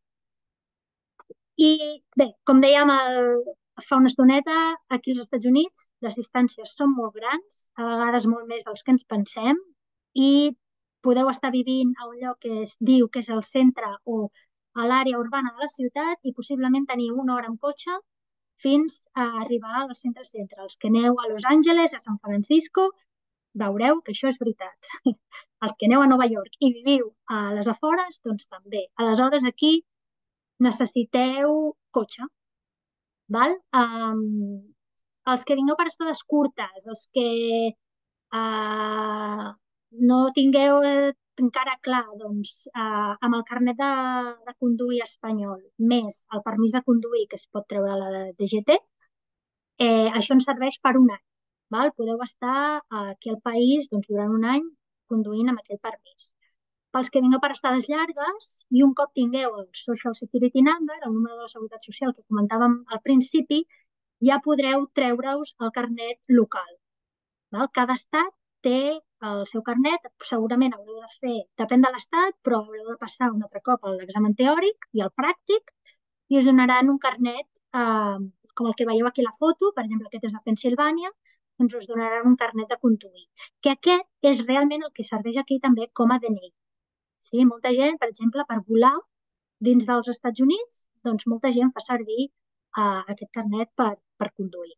I bé, com dèiem el, fa una estoneta, aquí als Estats Units les distàncies són molt grans, a vegades molt més dels que ens pensem, i podeu estar vivint a un lloc que es diu que és el centre o a l'àrea urbana de la ciutat i possiblement tenir una hora en cotxe fins a arribar al centre-centre. Els que aneu a Los Angeles, a San Francisco, veureu que això és veritat. Els que aneu a Nova York i viviu a les afores, doncs també. Aleshores, aquí necessiteu cotxe. Val? Um, els que vingueu per estades curtes, els que uh, no tingueu eh, encara clar, doncs, eh, amb el carnet de, de conduir espanyol més el permís de conduir que es pot treure a la D G T, eh, això ens serveix per un any. Val? Podeu estar aquí al país doncs, durant un any conduint amb aquest permís. Pels que vingueu per estades llargues i un cop tingueu el Social Security Number, el número de la Seguretat Social que comentàvem al principi, ja podreu treure-us el carnet local. Val? Cada estat té el seu carnet, segurament haureu de fer, depèn de l'estat, però haureu de passar un altre cop l'examen teòric i el pràctic i us donaran un carnet, eh, com el que veieu aquí a la foto, per exemple, aquest és de Pensilvània, doncs us donaran un carnet de conduir, que aquest és realment el que serveix aquí també com a D N I. Sí? Molta gent, per exemple, per volar dins dels Estats Units, doncs molta gent fa servir uh, aquest carnet per, per conduir.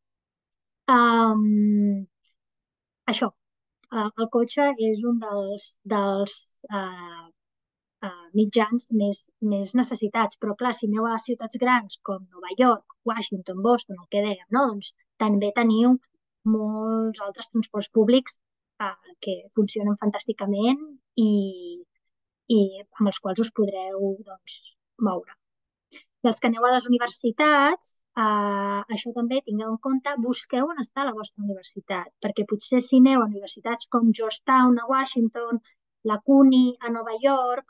Um, això, uh, el cotxe és un dels, dels uh, uh, mitjans més, més necessitats, però clar, si aneu a ciutats grans com Nova York, Washington, Boston, el que dèiem, no? Doncs també teniu molts altres transports públics uh, que funcionen fantàsticament i, i amb els quals us podreu doncs, moure. I els que aneu a les universitats, eh, això també tingueu en compte, busqueu on està la vostra universitat, perquè potser si aneu a universitats com Georgetown a Washington, la CUNY a Nova York,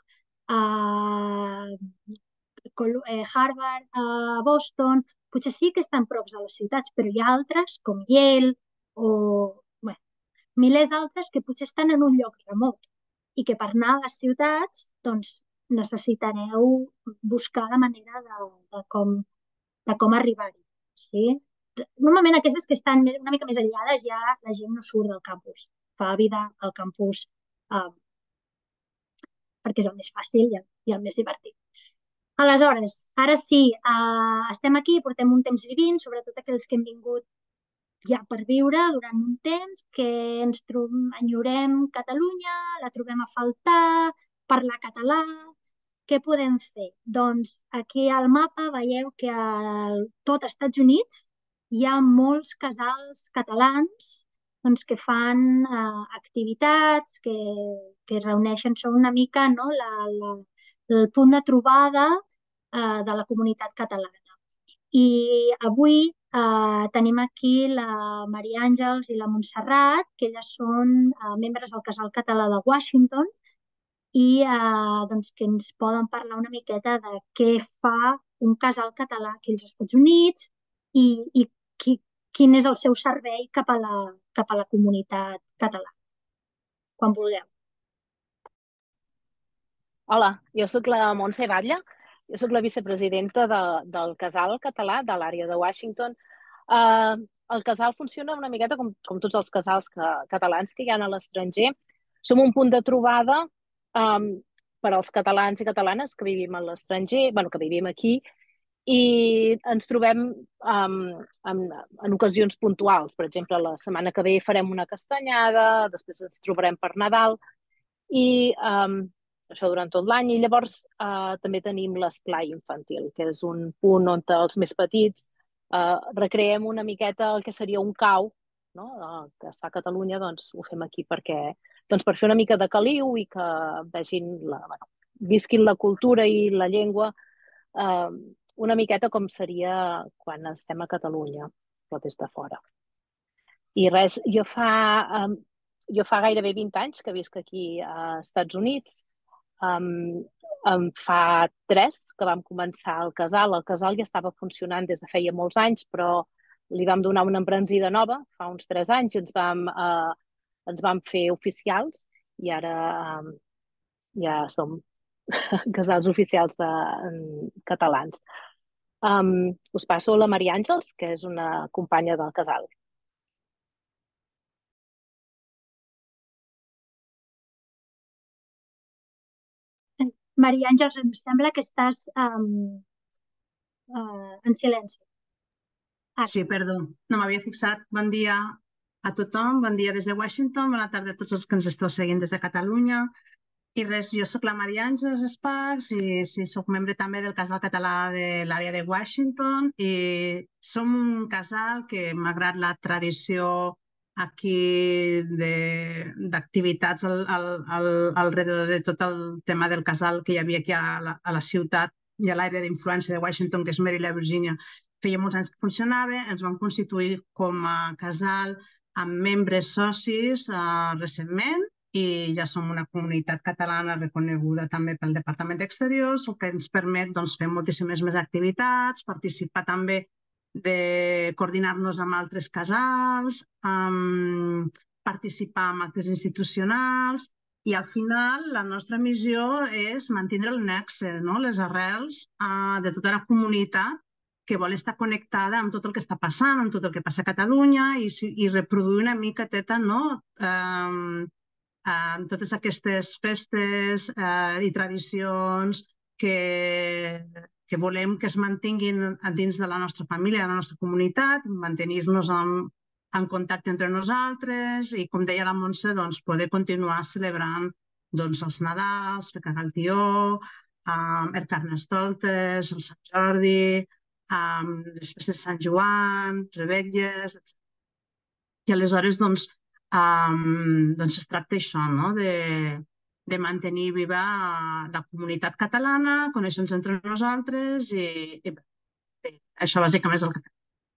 eh, Harvard a Boston, potser sí que estan props de les ciutats, però hi ha altres com Yale o bé, milers d'altres que potser estan en un lloc remot i que per anar a les ciutats doncs, necessitareu buscar la manera de, de com, de com arribar-hi. Sí? Normalment aquestes que estan una mica més aïllades ja la gent no surt del campus, fa vida al campus eh, perquè és el més fàcil i el, i el més divertit. Aleshores, ara sí, eh, estem aquí, portem un temps vivint, sobretot aquells que hem vingut ja per viure durant un temps, que ens enyorem Catalunya, la trobem a faltar, parlar català. Què podem fer? Doncs aquí al mapa veieu que a tot Estats Units hi ha molts casals catalans doncs, que fan eh, activitats, que, que es reuneixen, són una mica no, la, la, el punt de trobada eh, de la comunitat catalana. I avui eh, tenim aquí la Maria Àngels i la Montserrat, que elles són eh, membres del Casal Català de Washington i eh, doncs, que ens poden parlar una miqueta de què fa un casal català aquí als Estats Units i, i qui, quin és el seu servei cap a la, cap a la comunitat catalana, quan vulgueu. Hola, jo sóc la Montse Batlle, jo sóc la vicepresidenta de, del Casal Català de l'àrea de Washington. Uh, el casal funciona una miqueta com, com tots els casals que, catalans que hi ha a l'estranger. Som un punt de trobada um, per als catalans i catalanes que vivim a l'estranger, bueno, que vivim aquí, i ens trobem um, en, en ocasions puntuals. Per exemple, la setmana que ve farem una castanyada, després ens trobarem per Nadal, i um, això durant tot l'any. I llavors uh, també tenim l'esplai infantil, que és un punt on els més petits uh, recreem una miqueta el que seria un cau, no? Uh, que està a Catalunya, doncs ho fem aquí perquè, doncs, per fer una mica de caliu i que vegin la, bueno, visquin la cultura i la llengua uh, una miqueta com seria quan estem a Catalunya, però des de fora. I res, jo fa, um, jo fa gairebé vint anys que visc aquí als Estats Units. Um, um, fa tres que vam començar el casal. El casal ja estava funcionant des de feia molts anys, però li vam donar una embranzida nova fa uns tres anys i ens vam, uh, ens vam fer oficials i ara um, ja som casals oficials de, um, catalans. Um, us passo la Maria Àngels, que és una companya del casal. Maria Àngels, em sembla que estàs um, uh, en silenci. Ah. Sí, perdó, no m'havia fixat. Bon dia a tothom, bon dia des de Washington, bona tarda a tots els que ens esteu seguint des de Catalunya. I res, jo sóc la Maria Àngels Esparcs i sí, sóc membre també del Casal Català de l'àrea de Washington i som un casal que, malgrat la tradició aquí d'activitats al, al, al, alrededor de tot el tema del casal que hi havia aquí a la, a la ciutat i a l'àrea d'influència de Washington, que és Maryland, Virginia. Feia molts anys que funcionava, ens vam constituir com a casal amb membres socis uh, recentment i ja som una comunitat catalana reconeguda també pel Departament d'Exteriors, el que ens permet doncs, fer moltíssimes més activitats, participar també de coordinar-nos amb altres casals, um, participar en actes institucionals i al final la nostra missió és mantenir el nexe, no? Les arrels uh, de tota la comunitat que vol estar connectada amb tot el que està passant, amb tot el que passa a Catalunya i, i reproduir una mica teta, no? Um, amb totes aquestes festes uh, i tradicions que, que volem que es mantinguin dins de la nostra família, de la nostra comunitat, mantenir-nos en, en contacte entre nosaltres i, com deia la Montse, doncs, poder continuar celebrant doncs, els Nadals, fer cagar el tió, um, el Carnestoltes, el Sant Jordi, um, les festes de Sant Joan, revetlles, etcètera. I aleshores, doncs, um, doncs es tracta això, no? de, de mantenir viva la comunitat catalana, conèixer-nos entre nosaltres i, i bé, això bàsicament és el que fem.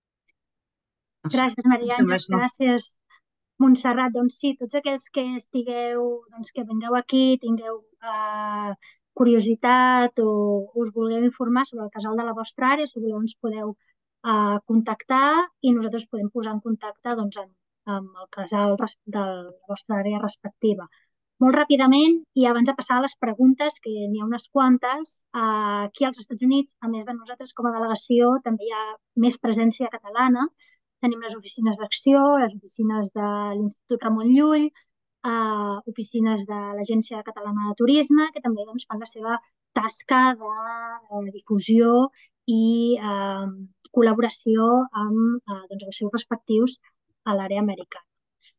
No sé, Gràcies, Maria Àngels, gràcies, Montserrat. Doncs sí, tots aquells que estigueu, doncs que vingueu aquí, tingueu uh, curiositat o us vulgueu informar sobre el casal de la vostra àrea, si voleu ens podeu uh, contactar i nosaltres podem posar en contacte doncs, amb, amb el casal de la vostra àrea respectiva. Molt ràpidament, i abans de passar a les preguntes, que n'hi ha unes quantes, uh, aquí als Estats Units, a més de nosaltres com a delegació, també hi ha més presència catalana. Tenim les oficines d'acció, les oficines de l'Institut Ramon Llull, eh, oficines de l'Agència Catalana de Turisme, que també doncs, fan la seva tasca de eh, difusió i eh, col·laboració amb eh, doncs, els seus respectius a l'àrea americana.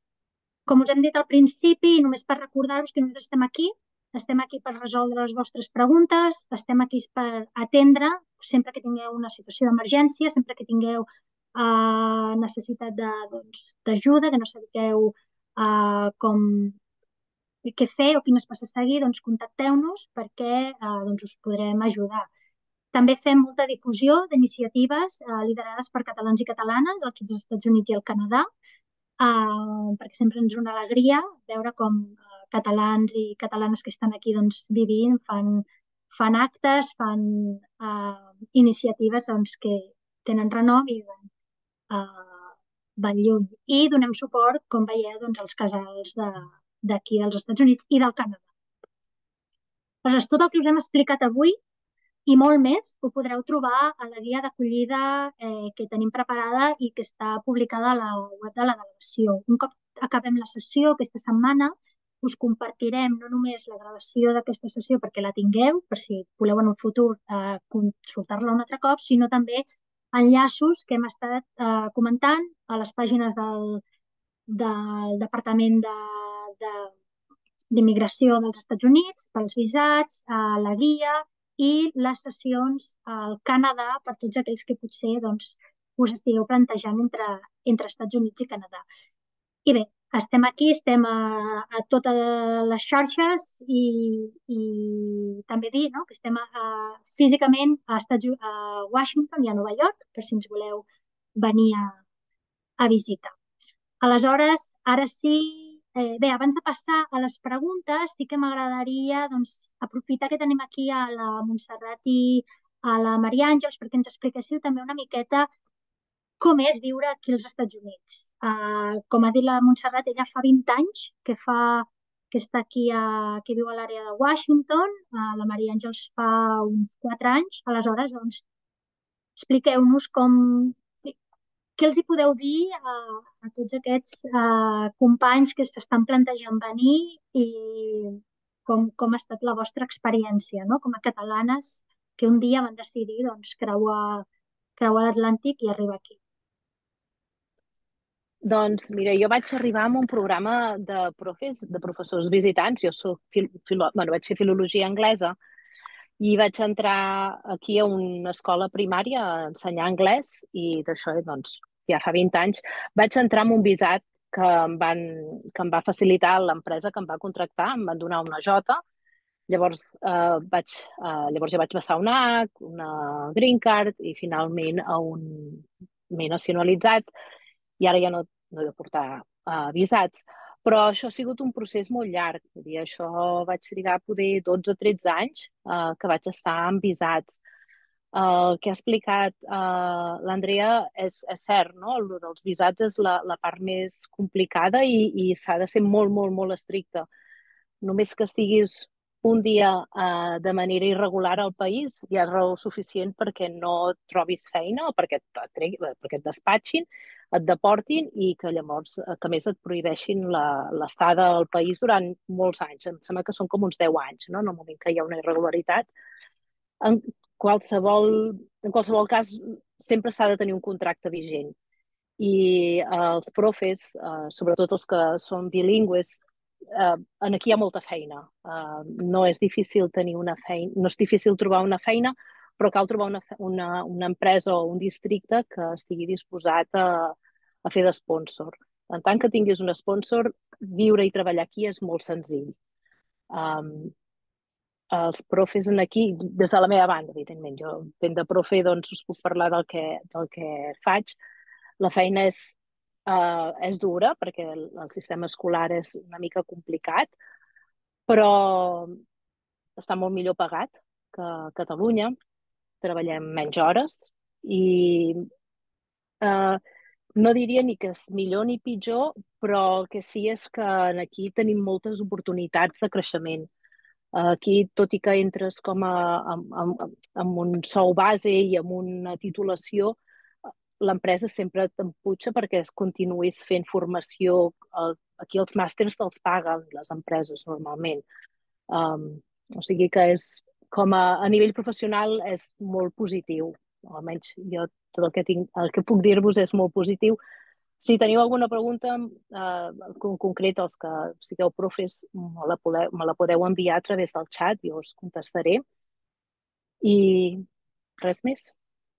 Com us hem dit al principi, només per recordar-vos que nosaltres estem aquí, estem aquí per resoldre les vostres preguntes, estem aquí per atendre sempre que tingueu una situació d'emergència, sempre que tingueu Uh, necessitat d'ajuda, doncs, que no sabeu uh, com què fer o quines passes seguir, doncs contacteu-nos perquè uh, doncs us podrem ajudar. També fem molta difusió d'iniciatives uh, liderades per catalans i catalanes aquí als Estats Units i al Canadà, uh, perquè sempre ens és una alegria veure com uh, catalans i catalanes que estan aquí doncs, vivint, fan, fan actes, fan uh, iniciatives doncs, que tenen renom i doncs, Uh, van lluny. I donem suport, com veieu, doncs, als casals d'aquí de, dels Estats Units i del Canadà. Aleshores, tot el que us hem explicat avui i molt més ho podreu trobar a la guia d'acollida eh, que tenim preparada i que està publicada a la web de la delegació. Un cop acabem la sessió aquesta setmana, us compartirem no només la gravació d'aquesta sessió perquè la tingueu, per si voleu en un futur eh, consultar-la un altre cop, sinó també enllaços que hem estat eh, comentant a les pàgines del, del Departament d'Immigració de, de, dels Estats Units, pels visats, a la guia i les sessions al Canadà per tots aquells que potser doncs, us estigueu plantejant entre, entre Estats Units i Canadà. I bé, estem aquí, estem a, a totes les xarxes i, i també dir no, que estem a, a, físicament a, Estats, a Washington i a Nova York, per si ens voleu venir a, a visitar. Aleshores, ara sí, eh, bé, abans de passar a les preguntes, sí que m'agradaria doncs, aprofitar que tenim aquí a la Montserrat i a la Maria Àngels perquè ens expliquéssiu també una miqueta com és viure aquí als Estats Units. Uh, com ha dit la Montserrat, ella fa vint anys que, fa, que està aquí, a, que viu a l'àrea de Washington, uh, la Maria Àngels fa uns quatre anys, aleshores, doncs, expliqueu-nos com, què els hi podeu dir a, a tots aquests uh, companys que s'estan plantejant venir i com, com ha estat la vostra experiència, no? Com a catalanes que un dia van decidir doncs, creuar, creuar l'Atlàntic i arribar aquí. Doncs mira, jo vaig arribar amb un programa de profes, de professors visitants. Jo soc fil, filo, bueno, vaig fer filologia anglesa i vaig entrar aquí a una escola primària a ensenyar anglès i d'això, doncs, ja fa vint anys, vaig entrar amb un visat que em, van, que em va facilitar l'empresa que em va contractar, em van donar una J. Llavors, eh, vaig, eh, llavors ja vaig passar una H, una Green Card i finalment a un m'he nacionalitzat i ara ja no, no he de portar uh, visats. Però això ha sigut un procés molt llarg. Vull dir, això vaig trigar poder dotze o tretze anys uh, que vaig estar amb visats. Uh, el que ha explicat uh, l'Andrea és, és cert, no? El dels visats és la, la part més complicada i, i s'ha de ser molt, molt, molt estricte. Només que estiguis un dia uh, de manera irregular al país hi ha raó suficient perquè no trobis feina o perquè, perquè et despatxin, et deportin i que llavors, que més et prohibeixin l'estada al país durant molts anys. Em sembla que són com uns deu anys, no? En el moment que hi ha una irregularitat. En qualsevol, en qualsevol cas, sempre s'ha de tenir un contracte vigent. I eh, els profes, eh, sobretot els que són bilingües, eh, aquí hi ha molta feina. Eh, no és difícil tenir una feina, no és difícil trobar una feina, però cal trobar una, una, una empresa o un districte que estigui disposat a, a fer d'espònsor. En tant que tinguis un sponsor, viure i treballar aquí és molt senzill. Um, els profes en aquí, des de la meva banda, evidentment, jo fent de profe, doncs us puc parlar del que, del que faig. La feina és, uh, és dura perquè el, el sistema escolar és una mica complicat, però està molt millor pagat que a Catalunya. Treballem menys hores i uh, no diria ni que és millor ni pitjor, però el que sí és que aquí tenim moltes oportunitats de creixement. Aquí, tot i que entres com a, amb, amb, amb un sou base i amb una titulació, l'empresa sempre t'empuja perquè continuïs fent formació. Aquí els màsters te'ls paguen les empreses normalment. Um, o sigui que és, com a, a nivell professional és molt positiu. Almenys jo tot el que, tinc, el que puc dir-vos és molt positiu. Si teniu alguna pregunta eh, en concret, els que sigueu profes, me la, podeu, me la podeu enviar a través del xat i us contestaré. I res més.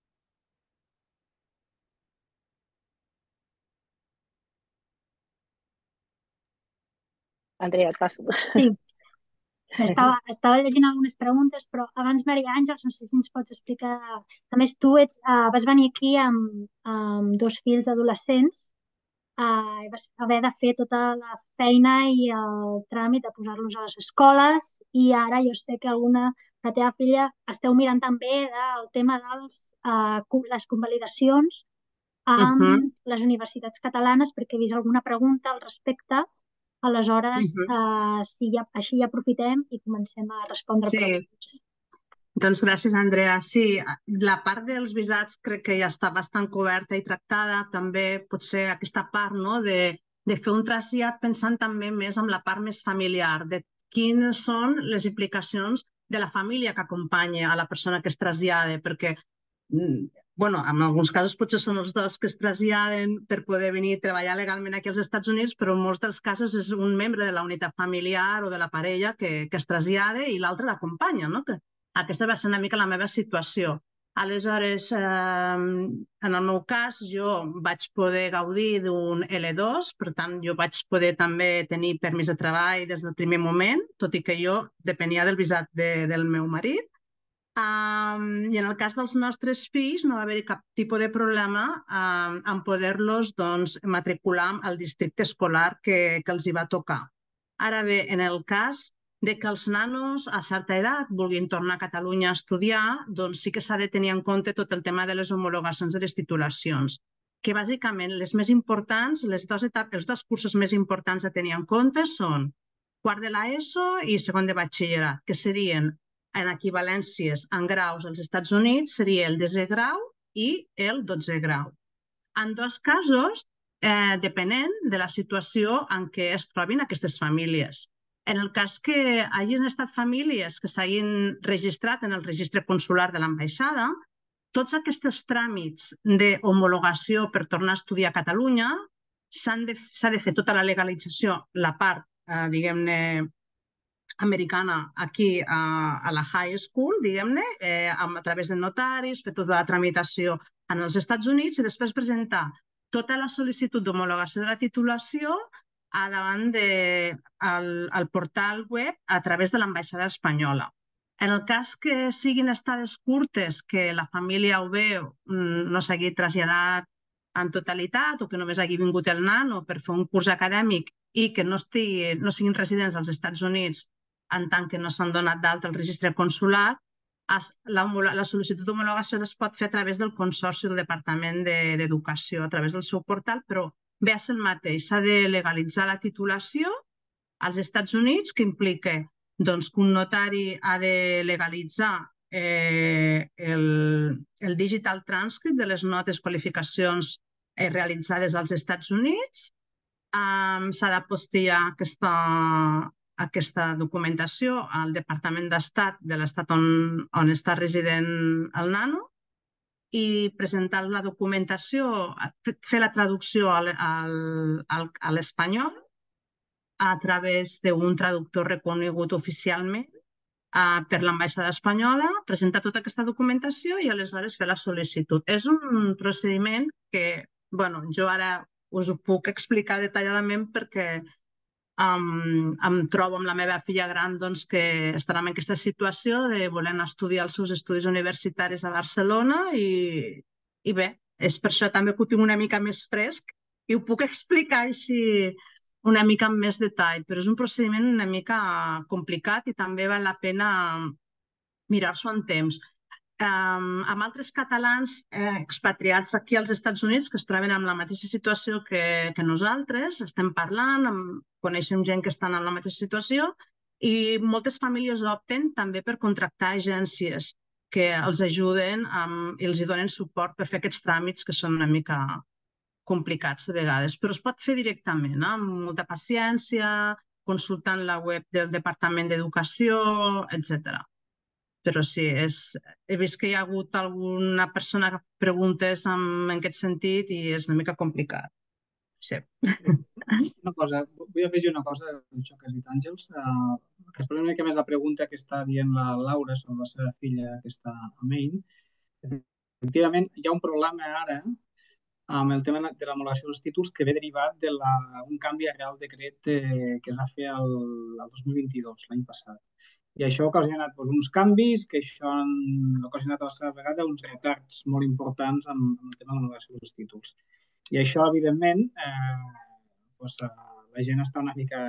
Andrea, et passo. Sí. Estava, estava llegint algunes preguntes, però abans, Maria Àngels, no sé si ens pots explicar... A més, tu ets, uh, vas venir aquí amb, amb dos fills adolescents uh, i vas haver de fer tota la feina i el tràmit de posar-los a les escoles i ara jo sé que alguna, la teva filla, esteu mirant també del tema de uh, les convalidacions amb uh-huh. les universitats catalanes perquè he vist alguna pregunta al respecte. Aleshores, uh-huh. uh, si ja, així ja aprofitem i comencem a respondre sí. preguntes. Doncs gràcies, Andrea. Sí, la part dels visats crec que ja està bastant coberta i tractada. També potser aquesta part, no?, de, de fer un trasllat pensant també més en la part més familiar, de quines són les implicacions de la família que acompanya a la persona que es trasllada, perquè bueno, en alguns casos potser són els dos que es traslladen per poder venir a treballar legalment aquí als Estats Units, però en molts dels casos és un membre de la unitat familiar o de la parella que, que es trasllada i l'altre l'acompanya, no? Que aquesta va ser una mica la meva situació. Aleshores, eh, en el meu cas, jo vaig poder gaudir d'un L dos, per tant, jo vaig poder també tenir permís de treball des del primer moment, tot i que jo depenia del visat de, del meu marit. Um, I en el cas dels nostres fills no va haver cap tipus de problema um, en poder-los doncs, matricular al districte escolar que, que els hi va tocar. Ara bé, en el cas de que els nanos a certa edat vulguin tornar a Catalunya a estudiar, doncs sí que s'ha de tenir en compte tot el tema de les homologacions de les titulacions, que bàsicament les més importants, les dues etapes, els dos cursos més importants a tenir en compte són quart de l'ESO i segon de batxillerat, que serien en equivalències en graus als Estats Units seria el desè grau i el dotzè grau. En dos casos, eh, depenent de la situació en què es trobin aquestes famílies. En el cas que hagin estat famílies que s'hagin registrat en el registre consular de l'ambaixada, tots aquests tràmits d'homologació per tornar a estudiar a Catalunya s'ha de, de fer tota la legalització, la part, eh, diguem-ne, americana aquí a, a la high school, diguem-ne, eh, a través de notaris, fer tota la tramitació en els Estats Units i després presentar tota la sol·licitud d'homologació de la titulació a davant del portal web a través de l'ambaixada espanyola. En el cas que siguin estades curtes, que la família o bé no s'hagi traslladat en totalitat o que només hagi vingut el nano per fer un curs acadèmic i que no, estigui, no siguin residents als Estats Units en tant que no s'han donat d'alta al registre consular, la, la sol·licitud d'homologació es pot fer a través del Consorci del Departament d'Educació, a través del seu portal, però ve a ser el mateix. S'ha de legalitzar la titulació als Estats Units, que implica doncs, que un notari ha de legalitzar eh, el, el digital transcript de les notes qualificacions eh, realitzades als Estats Units. Um, s'ha d'apostillar aquesta, aquesta documentació al Departament d'Estat de l'estat on, on està resident el nano i presentar la documentació, fer la traducció al, al, al, a l'espanyol a través d'un traductor reconegut oficialment uh, per l'ambaixada espanyola, presentar tota aquesta documentació i aleshores fer la sol·licitud. És un procediment que, bueno, jo ara us ho puc explicar detalladament perquè um, em trobo amb la meva filla gran doncs, que estarà en aquesta situació de voler anar a estudiar els seus estudis universitaris a Barcelona i, i bé, és per això també que ho tinc una mica més fresc i ho puc explicar així una mica amb més detall, però és un procediment una mica complicat i també val la pena mirar-s'ho en temps. Um, amb altres catalans eh, expatriats aquí als Estats Units que es troben en la mateixa situació que, que nosaltres, estem parlant, amb, coneixem gent que estan en la mateixa situació i moltes famílies opten també per contractar agències que els ajuden um, i els hi donen suport per fer aquests tràmits que són una mica complicats de vegades, però es pot fer directament, eh, amb molta paciència, consultant la web del Departament d'Educació, etcètera. Però sí, és, he vist que hi ha hagut alguna persona que preguntes en, en aquest sentit i és una mica complicat. Sí. Una cosa, vull afegir una cosa d'això que has dit, Àngels. Uh, responent una mica més la pregunta que està dient la Laura sobre la seva filla que està a Maine. Efectivament, hi ha un problema ara amb el tema de l'homologació dels títols que ve derivat d'un canvi a Real Decret eh, que es va fer el, el dos mil vint-i-dos, l'any passat. I això ha ocasionat doncs, uns canvis que això han ocasionat a la seva vegada uns retards molt importants en, en el tema de l'homologació dels títols. I això, evidentment, eh, doncs, la gent està una mica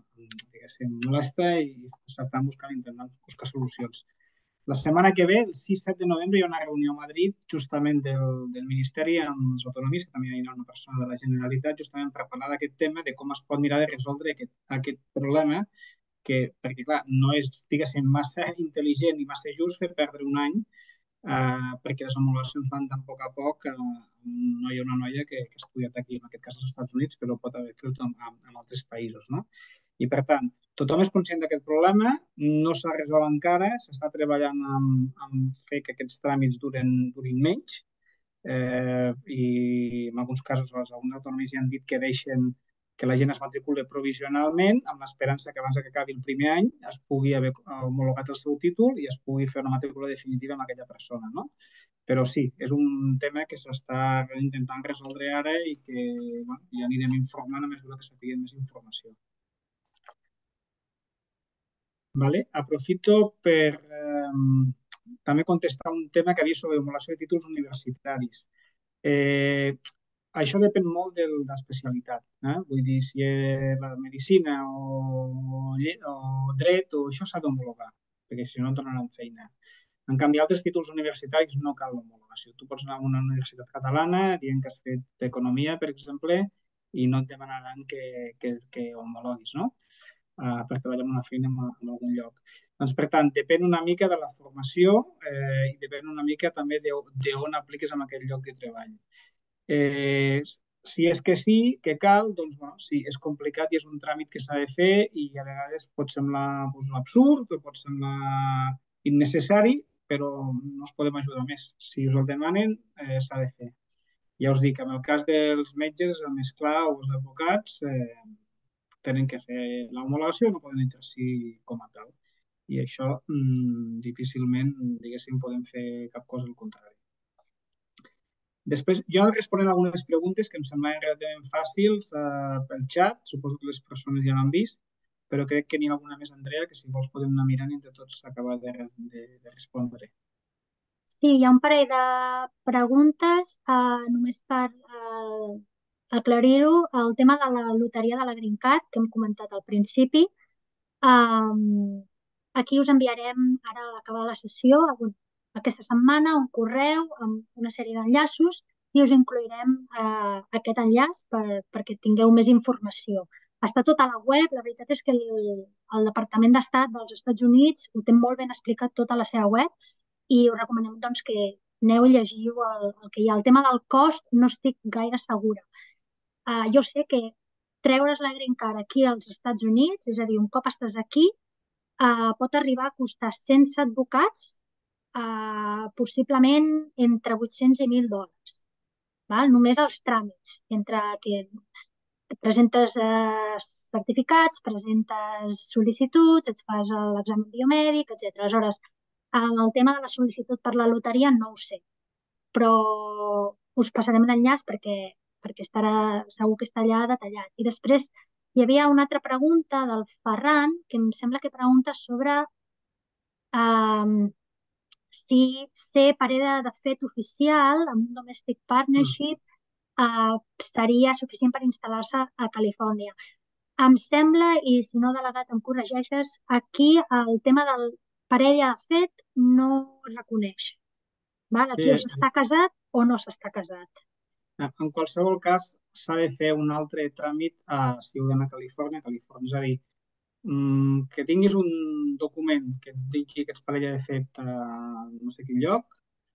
molesta i s'està buscant, intentant buscar solucions. La setmana que ve, el sis set de novembre, hi ha una reunió a Madrid justament del, del Ministeri amb els autonomis, que també hi ha una persona de la Generalitat, justament per parlar d'aquest tema, de com es pot mirar de resoldre aquest, aquest problema, que, perquè clar, no és, diguéssim, massa intel·ligent i massa just fer perdre un any eh, perquè les homologacions van tan a poc a poc a un noi o una noia que, que ha estudiat aquí, en aquest cas als Estats Units, però pot haver fet en, en altres països, no? I, per tant, tothom és conscient d'aquest problema, no s'ha resolt encara, s'està treballant en, en fer que aquests tràmits duren, durin menys eh, i en alguns casos els alguns autonomis ja han dit que deixen que la gent es matriculi provisionalment amb l'esperança que abans que acabi el primer any es pugui haver homologat el seu títol i es pugui fer una matrícula definitiva amb aquella persona, no? Però sí, és un tema que s'està intentant resoldre ara i que bueno, ja anirem informant a mesura que sapiguem més informació. Vale? Aprofito per eh, també contestar un tema que havia sobre homologació de títols universitaris. Eh, Això depèn molt de l'especialitat. Eh? Vull dir, si és la medicina o, o dret, o això s'ha d'homologar, perquè si no et donaran feina. En canvi, altres títols universitaris no cal l'homologació. Tu pots anar a una universitat catalana dient que has fet economia, per exemple, i no et demanaran que, que, que homologuis, no? Uh, per treballar en una feina en, en algun lloc. Doncs, per tant, depèn una mica de la formació eh, i depèn una mica també d'on apliques en aquell lloc de treball. Eh, si és que sí, que cal, doncs bueno, sí, és complicat i és un tràmit que s'ha de fer i a vegades pot semblar doncs, absurd o pot semblar innecessari, però no us podem ajudar més. Si us el demanen, eh, s'ha de fer. Ja us dic, en el cas dels metges, més clar, o els advocats, eh, tenen que fer l'homologació i no poden exercir com a tal. I això mm, difícilment, diguéssim, podem fer cap cosa al contrari. Després, jo responent algunes preguntes que em semblaven relativament fàcils pel xat, suposo que les persones ja l'han vist, però crec que n'hi ha alguna més, Andrea, que si vols podem anar mirant i entre tots acabar de respondre. Sí, hi ha un parell de preguntes, només per aclarir-ho, el tema de la loteria de la Green Card, que hem comentat al principi. Aquí us enviarem, ara a l'acabar la sessió, aquesta setmana, un correu amb una sèrie d'enllaços i us inclourem aquest enllaç perquè tingueu més informació. Està tot a la web, la veritat és que el Departament d'Estat dels Estats Units ho té molt ben explicat tot a la seva web i us recomanem que aneu i llegiu el que hi ha. El tema del cost no estic gaire segura. Jo sé que treure's la Green Card aquí als Estats Units, és a dir, un cop estàs aquí, pot arribar a costar sense advocats possiblement entre vuit-cents i mil dòlars. Només els tràmits, entre que presentes certificats, presentes sol·licituds, et fas l'examen biomèdic, etcètera. Aleshores, el tema de la sol·licitud per la loteria no ho sé, però us passarem l'enllaç perquè estarà, segur que està allà detallat. I després hi havia una altra pregunta del Ferran, que em sembla que pregunta sobre si ser parella de fet oficial amb un domestic partnership seria suficient per instal·lar-se a Califòrnia. Em sembla, i si no, delegat, em corregeixes, aquí el tema del parella de fet no es reconeix. Aquí o s'està casat o no s'està casat. En qualsevol cas, s'ha de fer un altre tràmit si heu d'anar a Califòrnia. És a dir, que tinguis un document que et digui que ets parella de fet a no sé quin lloc,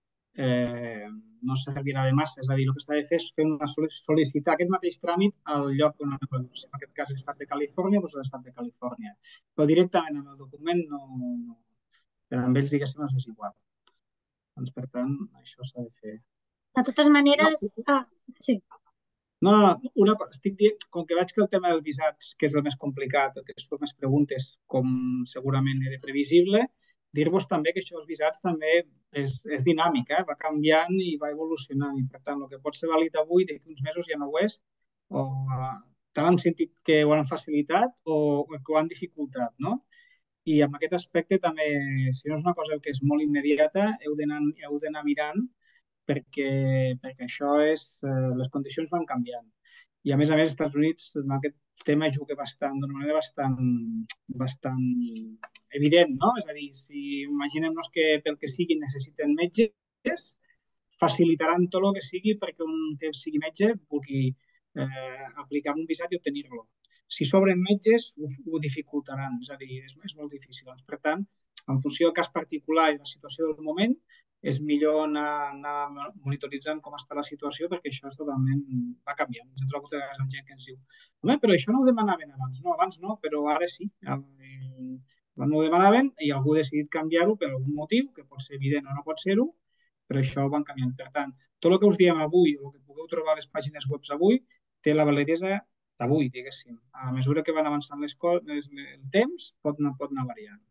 no servirà de massa. És a dir, el que s'ha de fer és fer una sol·licitar aquest mateix tràmit al lloc on aneu. En aquest cas, l'estat de Califòrnia, doncs l'estat de Califòrnia. Però directament amb el document, per amb ells, diguéssim, és igual. Doncs, per tant, això s'ha de fer. De totes maneres... Sí. No, no, no. Estic dient, com que veig que el tema dels visats, que és el més complicat, el que són més preguntes, com segurament era previsible, dir-vos també que això dels visats també és dinàmic, va canviant i va evolucionant. I, per tant, el que pot ser vàlid avui, d'aquí uns mesos ja no ho és, o tant en sentit que ho han facilitat o que ho han dificultat, no? I en aquest aspecte també, si no és una cosa que és molt immediata, heu d'anar mirant perquè això és... les condicions van canviant. I, a més a més, als Estats Units en aquest tema juga bastant, d'una manera bastant evident, no? És a dir, si imaginem-nos que pel que sigui necessiten metges, facilitaran tot el que sigui perquè un que sigui metge pugui aplicar un visat i obtenir-lo. Si sobren metges, ho dificultaran, és a dir, és molt difícil. Per tant, en funció del cas particular i la situació del moment, és millor anar monitoritzant com està la situació perquè això totalment va canviant. Ens trobo de vegades amb gent que ens diu home, però això no ho demanaven abans. No, abans no, però ara sí. No ho demanaven i algú ha decidit canviar-ho per algun motiu, que pot ser evident o no pot ser-ho, però això ho van canviant. Per tant, tot el que us diem avui o el que pugueu trobar a les pàgines web avui té la validesa d'avui, diguéssim. A mesura que van avançant el temps, pot anar variant.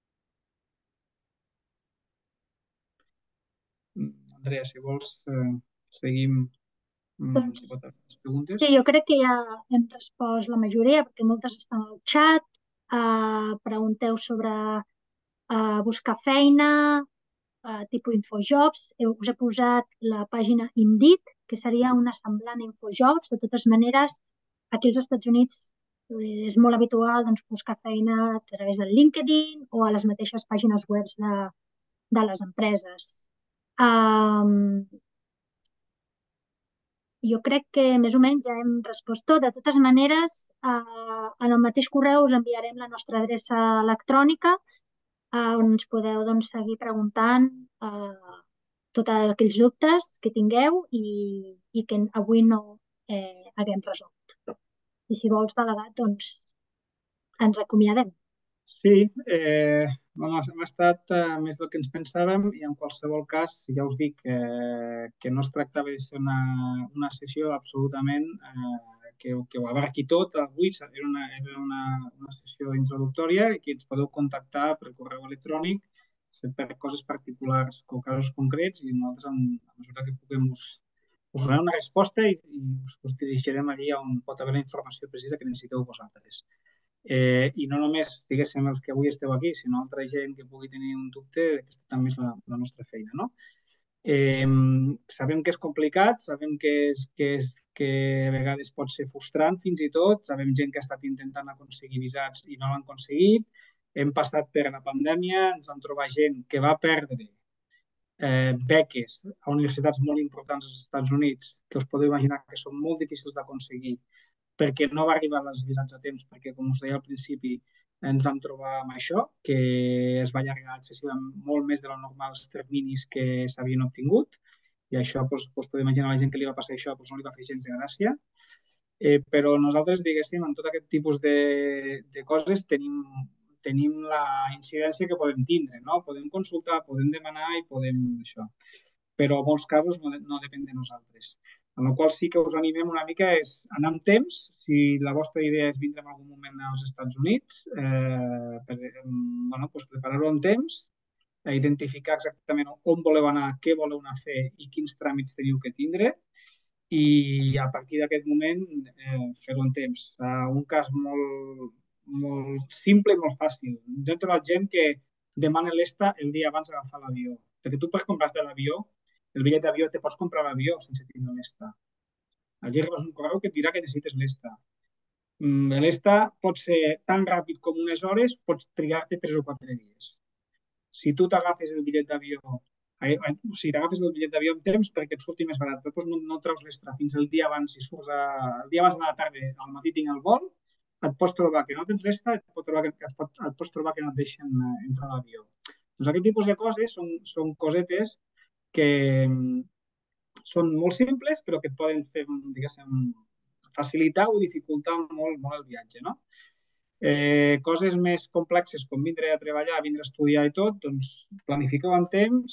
Andrea, si vols, seguim amb les preguntes. Sí, jo crec que ja hem respost la majoria, perquè moltes estan al xat. Pregunteu sobre buscar feina, tipus Infojobs. Us he posat la pàgina Indeed, que seria una semblant a Infojobs. De totes maneres, aquí als Estats Units és molt habitual buscar feina a través del LinkedIn o a les mateixes pàgines web de les empreses. Jo crec que més o menys ja hem respost tot. De totes maneres, en el mateix correu us enviarem la nostra adreça electrònica on ens podeu seguir preguntant tots aquells dubtes que tingueu i que avui no haguem resolt. I si vols, delegat, doncs ens acomiadem. Sí, hem estat més del que ens pensàvem i en qualsevol cas ja us dic que no es tractava de ser una sessió absolutament que ho abarqui tot. Avui era una sessió introductòria i que ens podeu contactar per correu electrònic per coses particulars o casos concrets i nosaltres, a mesura que puguem, us us donarem una resposta i, i us, us dirigirem allí on pot haver la informació precisa que necessiteu vosaltres. Eh, I no només, diguéssim, els que avui esteu aquí, sinó altra gent que pugui tenir un dubte, aquesta també és la, la nostra feina, no? Eh, sabem que és complicat, sabem que, és, que, és, que a vegades pot ser frustrant fins i tot, sabem gent que ha estat intentant aconseguir visats i no l'han aconseguit, hem passat per la pandèmia, ens vam trobar gent que va perdre eh, beques a universitats molt importants als Estats Units, que us podeu imaginar que són molt difícils d'aconseguir, perquè no va arribar els visats a temps, perquè, com us deia al principi, ens vam trobar amb això, que es va allargar excessivament molt més de lo normal els terminis que s'havien obtingut, i això, doncs, doncs podem imaginar la gent que li va passar això, doncs no li va fer gens de gràcia. Eh, però nosaltres, diguéssim, en tot aquest tipus de, de coses tenim, tenim la incidència que podem tindre, no? Podem consultar, podem demanar i podem això. Però en molts casos no, no depèn de nosaltres. En el qual sí que us animem una mica és anar amb temps, si la vostra idea és vindre en algun moment als Estats Units, eh, per, bueno, doncs preparar-ho amb temps, identificar exactament on voleu anar, què voleu anar a fer i quins tràmits teniu que tindre, i a partir d'aquest moment eh, fer-ho en temps. Uh, un cas molt, molt simple i molt fàcil. Jo he trobat gent que demana l'ESTA el dia abans d'agafar l'avió, perquè tu per comprar-te l'avió, el bitllet d'avió, te pots comprar l'avió sense tindre l'ESTA. Allí rebes un correu que et dirà que necessites l'ESTA. L'ESTA pot ser tan ràpid com unes hores, pots trigar-te tres o quatre dies. Si tu t'agafes el bitllet d'avió, o sigui, t'agafes el bitllet d'avió en temps perquè et surti més barat, però no, no treus l'ESTA fins el dia abans, si surts a, el dia abans de la tarda, al matí tinc el vol, et pots trobar que no tens l'ESTA, et, pot trobar que, et, pot, et pots trobar que no et deixen entrar a l'avió. Doncs aquest tipus de coses són, són cosetes que són molt simples, però que et poden fer, diguéssim, facilitar o dificultar molt, molt el viatge, no? Eh, coses més complexes com vindre a treballar, vindre a estudiar i tot, doncs planifiqueu amb temps,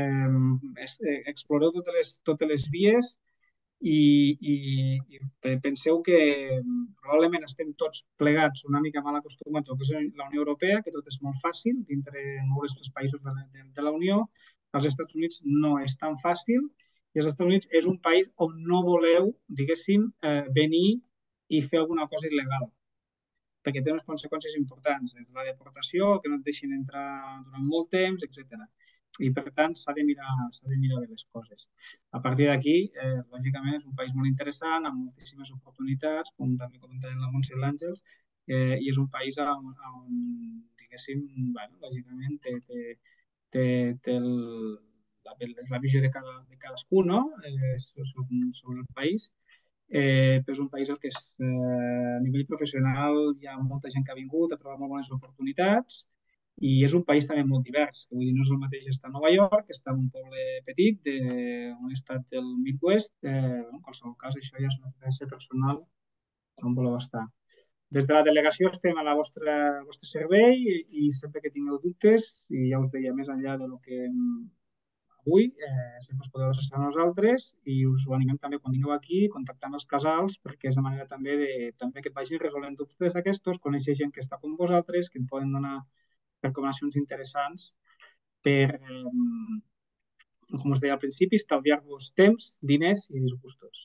eh, exploreu totes les, totes les vies i, i, i penseu que probablement estem tots plegats una mica mal acostumats al que és la Unió Europea, que tot és molt fàcil dintre molts dels països de, de, de la Unió. Als Estats Units no és tan fàcil i als Estats Units és un país on no voleu, diguéssim, eh, venir i fer alguna cosa il·legal, perquè té unes conseqüències importants, és la deportació, que no et deixin entrar durant molt temps, etcètera. I, per tant, s'ha de mirar, s'ha de mirar bé les coses. A partir d'aquí, eh, lògicament, és un país molt interessant, amb moltíssimes oportunitats, com també comentaven la Montse i l'Àngels, eh, i és un país on, on diguéssim, bueno, lògicament, té, té, té, té el, la, la visió de, cada, de cadascú, no?, eh, sobre, sobre el país. Eh, però és un país que és, eh, a nivell professional hi ha molta gent que ha vingut, ha trobat molt bones oportunitats i és un país també molt divers. Vull dir, no és el mateix estar a Nova York, estar en un poble petit, de, un estat del Midwest. Eh, en qualsevol cas, això ja és una preferència personal on voleu estar. Des de la delegació estem a la vostra, al vostre servei i, i sempre que tingueu dubtes, i ja us deia, més enllà de lo que avui, eh, sempre us podeu adreçar a nosaltres i us ho animem també quan vingueu aquí, contactant els casals, perquè és la manera també, de, també que et vagin resolent dubtes d'aquestos, conèixer gent que està com vosaltres, que et poden donar recomanacions interessants per, eh, com us deia al principi, estalviar-vos temps, diners i disgustos.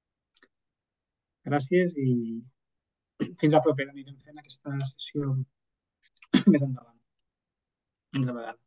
Gràcies i fins a propera. Anirem fent aquesta sessió més endavant. Fins a vegades.